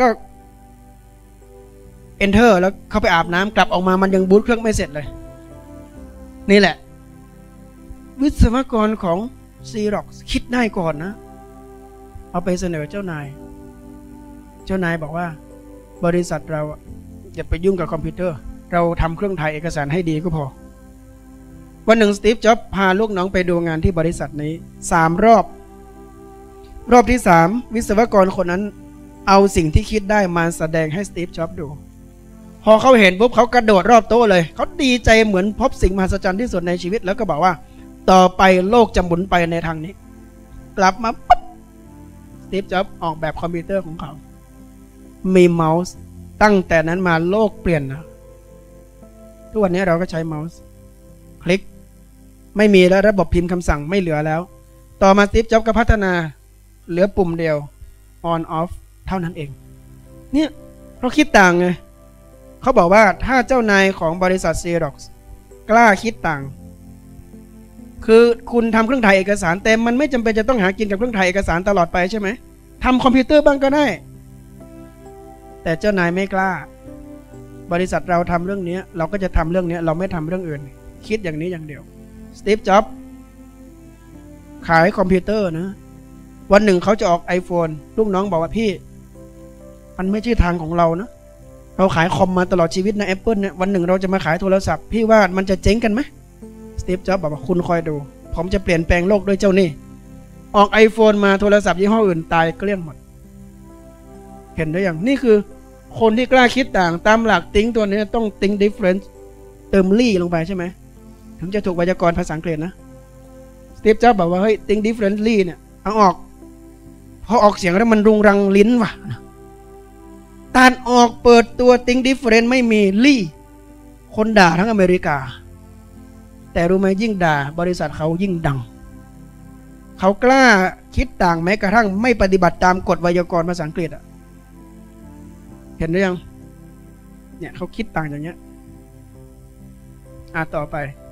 Enter แล้วเข้าไปอาบน้ำกลับออกมามันยังบูตเครื่องไม่เสร็จเลยนี่แหละวิศวกรของ Xerox คิดได้ก่อนนะเอาไปเสนอเจ้านายบอกว่าบริษัทเราอย่าไปยุ่งกับคอมพิวเตอร์เราทำเครื่องถ่ายเอกสารให้ดีก็พอวันหนึ่งสตีฟ จ็อบส์พาลูกน้องไปดูงานที่บริษัทนี้3 รอบที่3วิศวกรคนนั้นเอาสิ่งที่คิดได้มาแสดงให้สตีฟ จ็อบส์ดูพอเขาเห็นปุ๊บเขากระโดดรอบโต๊ะเลยเขาดีใจเหมือนพบสิ่งมหัศจรรย์ที่สุดในชีวิตแล้วก็บอกว่าต่อไปโลกจะหมุนไปในทางนี้กลับมาปั๊บสตีฟ จ็อบส์ออกแบบคอมพิวเตอร์ของเขามีเมาส์ตั้งแต่นั้นมาโลกเปลี่ยนนะทุกวันนี้เราก็ใช้เมาส์คลิกไม่มีแล้วระบบพิมพ์คำสั่งไม่เหลือแล้วต่อมาสตีฟ จ็อบส์ก็พัฒนาเหลือปุ่มเดียว on off เท่านั้นเองเนี่ยเพราะคิดต่างไงเขาบอกว่าถ้าเจ้านายของบริษัท Xerox กล้าคิดต่างคือคุณทำเครื่องถ่ายเอกสารเต็มมันไม่จำเป็นจะต้องหากินกับเครื่องถ่ายเอกสารตลอดไปใช่ไหมทำคอมพิวเตอร์บ้างก็ได้แต่เจ้านายไม่กล้าบริษัทเราทำเรื่องนี้เราก็จะทำเรื่องนี้เราไม่ทำเรื่องอื่นคิดอย่างนี้อย่างเดียวสตีฟ จ็อบส์ขายคอมพิวเตอร์นะวันหนึ่งเขาจะออก iPhone ลูกน้องบอกว่าพี่มันไม่ใช่ทางของเรานะเราขายคอมมาตลอดชีวิตนะ Apple เนี่ยวันหนึ่งเราจะมาขายโทรศัพท์พี่ว่ามันจะเจ๊งกันไหมสตีฟจ็อบส์บอกว่าคุณคอยดูผมจะเปลี่ยนแปลงโลกด้วยเจ้านี่ออก iPhone มาโทรศัพท์ยี่ห้ออื่นตายเกลี้ยงหมดเห็นได้ยังนี่คือคนที่กล้าคิดต่างตามหลักthinkตัวนี้ต้อง think different เติมลี่ลงไปใช่ไหมถึงจะถูกไวยากรณ์ภาษาอังกฤษนะสตีฟจ็อบส์บอกว่าเฮ้ย think differently เนี่ยเอาออกพอออกเสียงแล้วมันรุงรังลิ้นว่ะตัดออกเปิดตัว think different ไม่มีลี่คนด่าทั้งอเมริกาแต่รู้ไหมยิ่งด่าบริษัทเขายิ่งดังเขากล้าคิดต่างแม้กระทั่งไม่ปฏิบัติตามกฎไวยากรณ์ภาษาอังกฤษเห็นหรือยังเนี่ยเขาคิดต่างอย่างเงี้ยต่อไป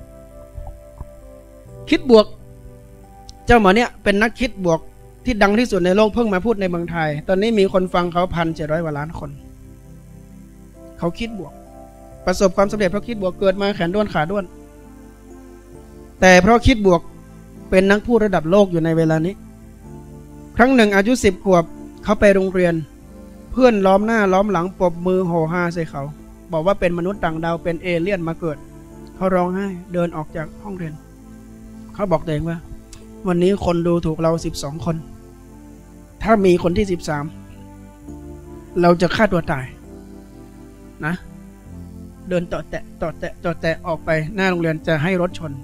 คิดบวกเจ้าหมอเนี่ยเป็นนักคิดบวกที่ดังที่สุดในโลกเพิ่งมาพูดในเมืองไทยตอนนี้มีคนฟังเขา1,700 กว่าล้านคนเขาคิดบวกประสบความสำเร็จเพราะคิดบวกเกิดมาแขนด้วนขาด้วนแต่เพราะคิดบวกเป็นนักพูดระดับโลกอยู่ในเวลานี้ครั้งหนึ่งอายุ10 ขวบเขาไปโรงเรียนเพื่อนล้อมหน้าล้อมหลังปรบมือโห่ฮาใส่เขาบอกว่าเป็นมนุษย์ต่างดาวเป็นเอเลี่ยนมาเกิดเขาร้องไห้เดินออกจากห้องเรียนเขาบอกตัวเองว่าวันนี้คนดูถูกเรา12 คนถ้ามีคนที่13เราจะฆ่าตัวตายนะเดินต่อแตะออกไปหน้าโรงเรียนจะให้รถชน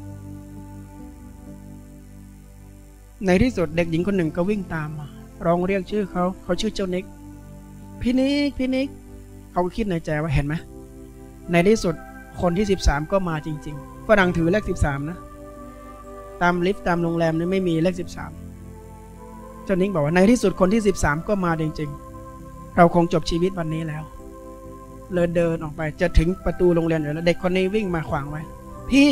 ในที่สุดเด็กหญิงคนหนึ่งก็วิ่งตามมาร้องเรียกชื่อเขาชื่อเจ้านิกพี่นิกเขาคิดในใจว่าเห็นไหมในที่สุดคนที่13ก็มาจริงๆฝรั่งถือเลข13นะตามลิฟต์ตามโรงแรมนี่ไม่มีเลข13เจ้านิกบอกว่าในที่สุดคนที่13ก็มาจริงๆเราคงจบชีวิตวันนี้แล้วเลยเดินออกไปจะถึงประตูโรงเรียนอยู่แล้วเด็กคนนี้วิ่งมาขวางไว้พี่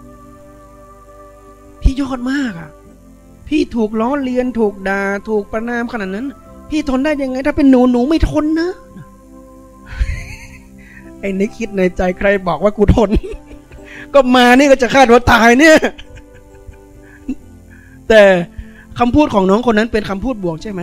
ยอดมากอ่ะพี่ถูกล้อเลียนถูกด่าถูกประณามขนาดนั้นพี่ทนได้ยังไงถ้าเป็นหนูไม่ทนนะ ไอ้นิกคิดในใจใครบอกว่ากูทน ก็มานี่ก็จะฆ่าตัวตายเนี่ย แต่คำพูดของน้องคนนั้นเป็นคำพูดบวกใช่ไหม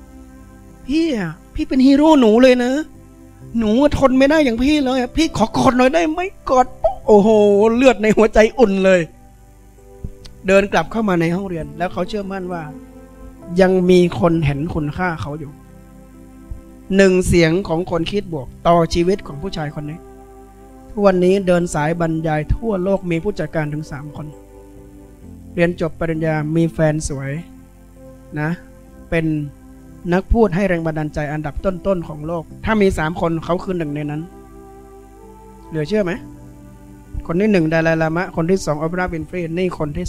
พี่เป็นฮีโร่หนูเลยนะหนูทนไม่ได้อย่างพี่เลยพี่ขอกอดหน่อยได้ไหมกอดโอ้โหเลือดในหัวใจอุ่นเลยเดินกลับเข้ามาในห้องเรียนแล้วเขาเชื่อมั่นว่ายังมีคนเห็นคุณค่าเขาอยู่1 เสียงของคนคิดบวกต่อชีวิตของผู้ชายคนนี้ทุกวันนี้เดินสายบรรยายทั่วโลกมีผู้จัดการถึง3 คนเรียนจบปริญญามีแฟนสวยนะเป็นนักพูดให้แรงบันดาลใจอันดับต้นๆของโลกถ้ามี3 คนเขาคือ1 ในนั้นเหลือเชื่อไหมคนที่1ดาไลลามะคนที่2ออปราห์ วินฟรีนี่คนที่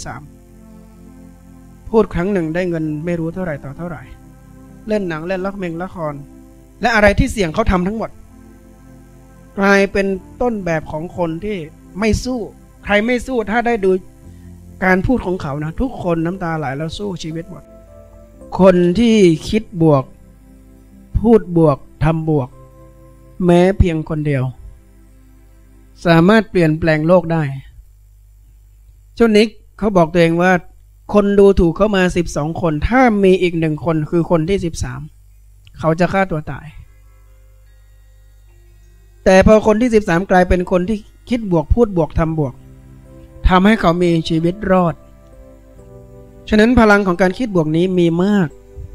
3พูดครั้งหนึ่งได้เงินไม่รู้เท่าไหร่ต่อเท่าไหร่เล่นหนังเล่นละครและอะไรที่เสี่ยงเขาทำทั้งหมดกลายเป็นต้นแบบของคนที่ไม่สู้ใครไม่สู้ถ้าได้ดูการพูดของเขานะทุกคนน้ำตาไหลแล้วสู้ชีวิตหมดคนที่คิดบวกพูดบวกทำบวกแม้เพียงคนเดียวสามารถเปลี่ยนแปลงโลกได้เจ้านิกเขาบอกตัวเองว่าคนดูถูกเขามา12 คนถ้ามีอีก1 คนคือคนที่13เขาจะฆ่าตัวตายแต่พอคนที่13กลายเป็นคนที่คิดบวกพูดบวกทำบวกทำให้เขามีชีวิตรอดฉะนั้นพลังของการคิดบวกนี้มีมาก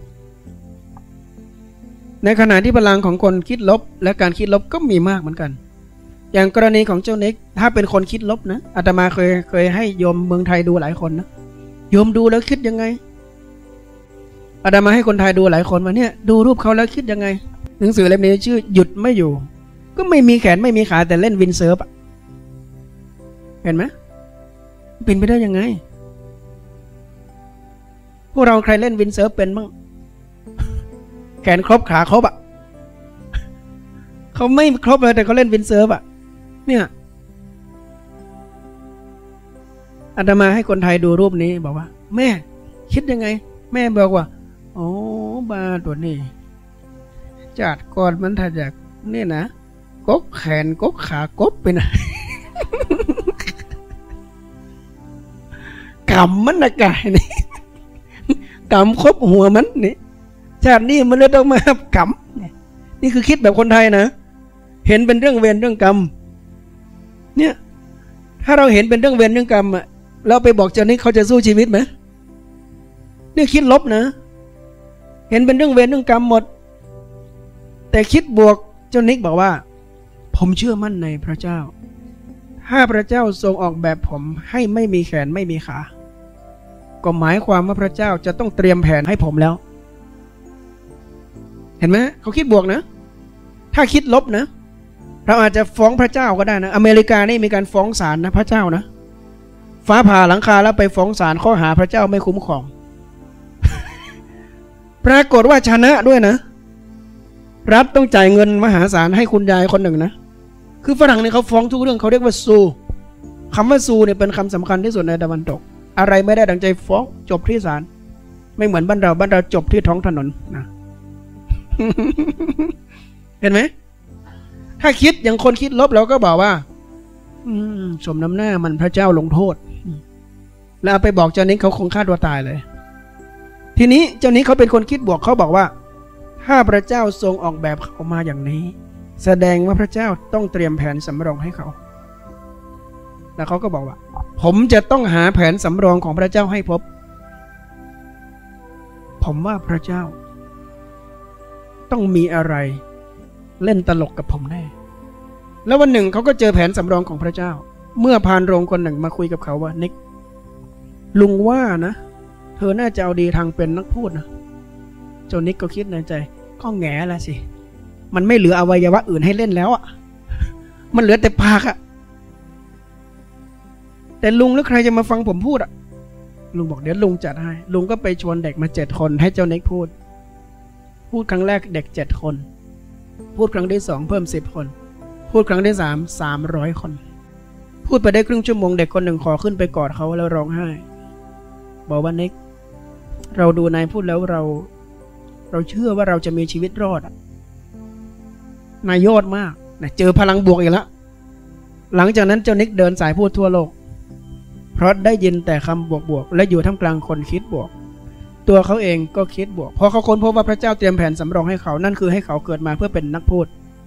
ในขณะที่พลังของคนคิดลบและการคิดลบก็มีมากเหมือนกันอย่างกรณีของเจ้านิกถ้าเป็นคนคิดลบนะอาตมาเคยให้โยมเมืองไทยดูหลายคนนะโยมดูแล้วคิดยังไงอาตมาให้คนไทยดูหลายคนมาเนี่ยดูรูปเขาแล้วคิดยังไงหนังสือเล่มนี้ชื่อหยุดไม่อยู่ก็ไม่มีแขนไม่มีขาแต่เล่นวินเซิร์ฟเห็นไหมเป็นไปได้ยังไงพวกเราใครเล่นวินเซิร์ฟเป็นบ้างแขนครบขาครบเขาไม่ครบเลยแต่เขาเล่นวินเซิร์ฟเนี่ยอาตมาให้คนไทยดูรูปนี้บอกว่าแม่คิดยังไงแม่บอกว่าโอ้บาตัวนี้จัดก่อนมันถ้าจากนี่นะกกแขนกกขากบไปนะ กำมันนะกายนี่ กำครบหัวมันนี่ชาตินี้มันเลยต้องมากำนี่คือคิดแบบคนไทยนะเห็นเป็นเรื่องเวรเรื่องกรรมเนี่ยถ้าเราเห็นเป็นเรื่องเวรเรื่องกรรมแล้วไปบอกเจ้านิกเขาจะสู้ชีวิตไหมนี่คิดลบนะเห็นเป็นเรื่องเวรเรื่องกรรมหมดแต่คิดบวกเจ้านิกบอกว่าผมเชื่อมั่นในพระเจ้าถ้าพระเจ้าทรงออกแบบผมให้ไม่มีแขนไม่มีขาก็หมายความว่าพระเจ้าจะต้องเตรียมแผนให้ผมแล้วเห็นไหมเขาคิดบวกนะถ้าคิดลบนะเราอาจจะฟ้องพระเจ้าก็ได้นะอเมริกานี่มีการฟ้องศาลนะพระเจ้านะฟ้าผ่าหลังคาแล้วไปฟ้องศาลข้อหาพระเจ้าไม่คุ้มครอง ปรากฏว่าชนะด้วยนะรัฐต้องจ่ายเงินมหาศาลให้คุณยายคนหนึ่งนะคือฝรั่งเนี่ยเขาฟ้องทุกเรื่องเขาเรียกว่าซูคำว่าซูเนี่ยเป็นคำสำคัญที่สุดในตะวันตกอะไรไม่ได้ดังใจฟ้องจบที่ศาลไม่เหมือนบ้านเราจบที่ท้องถนนนะ เห็นไหมถ้าคิดอย่างคนคิดลบเราก็บอกว่าสมน้ำหน้ามันพระเจ้าลงโทษแล้วเอาไปบอกเจ้านี้เขาคงฆ่าตัวตายเลยทีนี้เจ้านี้เขาเป็นคนคิดบวกเขาบอกว่าถ้าพระเจ้าทรงออกแบบเขามาอย่างนี้แสดงว่าพระเจ้าต้องเตรียมแผนสำรองให้เขาแล้วเขาก็บอกว่าผมจะต้องหาแผนสำรองของพระเจ้าให้พบผมว่าพระเจ้าต้องมีอะไรเล่นตลกกับผมแน่แล้ววันหนึ่งเขาก็เจอแผนสำรองของพระเจ้าเมื่อพานโรงคนหนึ่งมาคุยกับเขาว่านิกลุงว่านะเธอน่าจะเอาดีทางเป็นนักพูดนะเจ้านิกก็คิดในใจก็แง่ละสิมันไม่เหลืออวัยวะอื่นให้เล่นแล้วอ่ะมันเหลือแต่ปากอ่ะแต่ลุงหรือใครจะมาฟังผมพูดอ่ะลุงบอกเดี๋ยวลุงจัดให้ลุงก็ไปชวนเด็กมา7 คนให้เจ้านิกพูดครั้งแรกเด็ก7 คนพูดครั้งที่2เพิ่ม10 คนพูดครั้งที่3 300 คนพูดไปได้ครึ่งชั่วโมงเด็กคนหนึ่งขอขึ้นไปกอดเขาแล้วร้องไห้บอกว่านิกเราดูนายพูดแล้วเราเชื่อว่าเราจะมีชีวิตรอดนายยอดมากนะเจอพลังบวกอีกแล้วหลังจากนั้นเจ้านิกเดินสายพูดทั่วโลกเพราะได้ยินแต่คำบวกและอยู่ท่ามกลางคนคิดบวกตัวเขาเองก็คิดบวกพอเขาค้นพบว่าพระเจ้าเตรียมแผนสำรองให้เขานั่นคือให้เขาเกิดมาเพื่อเป็นนักพูด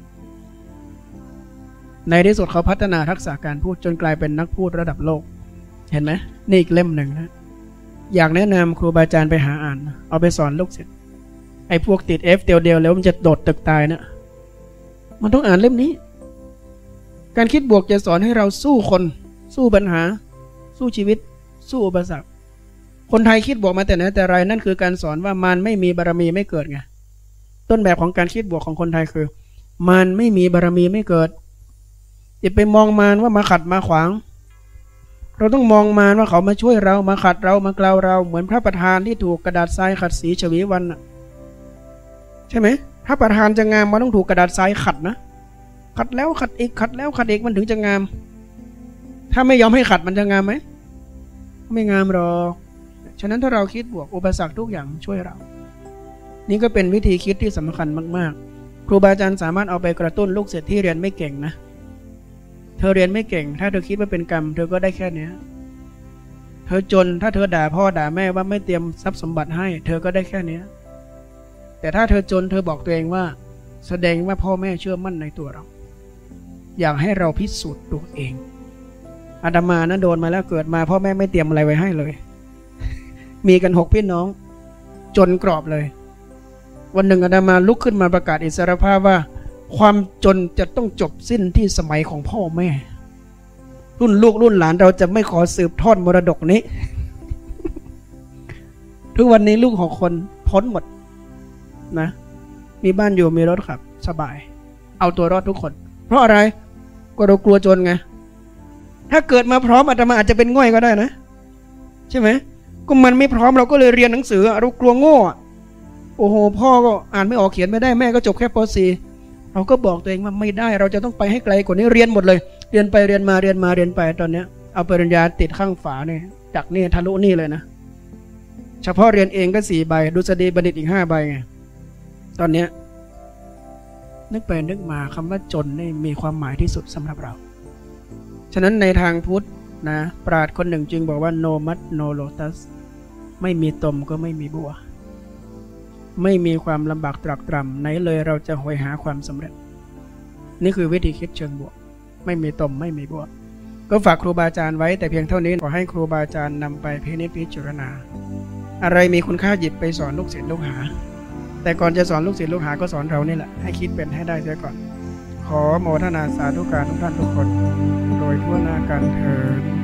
ในที่สุดเขาพัฒนาทักษะการพูดจนกลายเป็นนักพูดระดับโลกเห็นไหมนี่อีกเล่มหนึ่งนะอยากแนะนำครูบาอาจารย์ไปหาอ่านเอาไปสอนลูกศิษย์ไอ้พวกติด F เดียวแล้วมันจะโดดตึกตายนะมันต้องอ่านเล่มนี้การคิดบวกจะสอนให้เราสู้คนสู้ปัญหาสู้ชีวิตสู้อุปสรรคคนไทยคิดบวกมาแต่ไหนแต่ไรนั่นคือการสอนว่ามันไม่มีบารมีไม่เกิดไงต้นแบบของการคิดบวกของคนไทยคือมันไม่มีบารมีไม่เกิดอย่าไปมองมารว่ามาขัดมาขวางเราต้องมองมารว่าเขามาช่วยเรามาขัดเรามากล่าวเราเหมือนพระประธานที่ถูกกระดาษทรายขัดสีฉวีวันใช่ไหมพระประธานจะงามมันต้องถูกกระดาษทรายขัดนะขัดแล้วขัดอีกขัดแล้วขัดอีกมันถึงจะงามถ้าไม่ยอมให้ขัดมันจะงามไหมไม่งามหรอกฉะนั้นถ้าเราคิดบวกอุปสรรคทุกอย่างช่วยเรานี่ก็เป็นวิธีคิดที่สำคัญมากๆครูบาอาจารย์สามารถเอาไปกระตุ้นลูกศิษย์ที่เรียนไม่เก่งนะเธอเรียนไม่เก่งถ้าเธอคิดว่าเป็นกรรมเธอก็ได้แค่นี้เธอจนถ้าเธอด่าพ่อด่าแม่ว่าไม่เตรียมทรัพย์สมบัติให้เธอก็ได้แค่นี้แต่ถ้าเธอจนเธอบอกตัวเองว่าแสดงว่าพ่อแม่เชื่อมั่นในตัวเราอยากให้เราพิสูจน์ตัวเองอาตมานะโดนมาแล้วเกิดมาพ่อแม่ไม่เตรียมอะไรไว้ให้เลยมีกัน6 พี่น้องจนกรอบเลยวันหนึ่งอาตมาลุกขึ้นมาประกาศอิสรภาพว่าความจนจะต้องจบสิ้นที่สมัยของพ่อแม่รุ่นลูกรุ่นหลานเราจะไม่ขอสืบทอดมรดกนี้ ทุกวันนี้ลูกของคนพ้นหมดนะมีบ้านอยู่มีรถขับสบายเอาตัวรอดทุกคนเพราะอะไรก็เรากลัวจนไงถ้าเกิดมาพร้อมอาตมาอาจจะเป็นง่อยก็ได้นะใช่ไหมก็มันไม่พร้อมเราก็เลยเรียนหนังสือเรากลัวโง่โอ้โหพ่อก็อ่านไม่ออกเขียนไม่ได้แม่ก็จบแค่ป .4 เราก็บอกตัวเองว่าไม่ได้เราจะต้องไปให้ไกลกว่านี้เรียนหมดเลยเรียนไปเรียนมาเรียนมาเรียนไปตอนเนี้ยเอาปริญญาติดข้างฝาเนี่ยจากนี่ทะลุนี่เลยนะเฉพาะเรียนเองก็4 ใบดุษฎีบัณฑิตอีก5 ใบไงตอนเนี้ยนึกไปนึกมาคำว่าจนนี่มีความหมายที่สุดสำหรับเราฉะนั้นในทางพุทธนะปราชญ์คนหนึ่งจึงบอกว่า no mud no lotus ไม่มีตมก็ไม่มีบัวไม่มีความลำบากตรากตรำไหนเลยเราจะหอยหาความสำเร็จนี่คือวิธีคิดเชิงบวกไม่มีตมไม่มีบัวก็ฝากครูบาอาจารย์ไว้แต่เพียงเท่านี้ขอให้ครูบาอาจารย์นำไปพินิจพิจารณาอะไรมีคุณค่าหยิบไปสอนลูกศิษย์ลูกหาแต่ก่อนจะสอนลูกศิษย์ลูกหาก็สอนเรานี่แหละให้คิดเป็นให้ได้เสียก่อนขอโมทนาสาธุการทุกท่านทุกคนโดยทั่วหน้ากันเถิด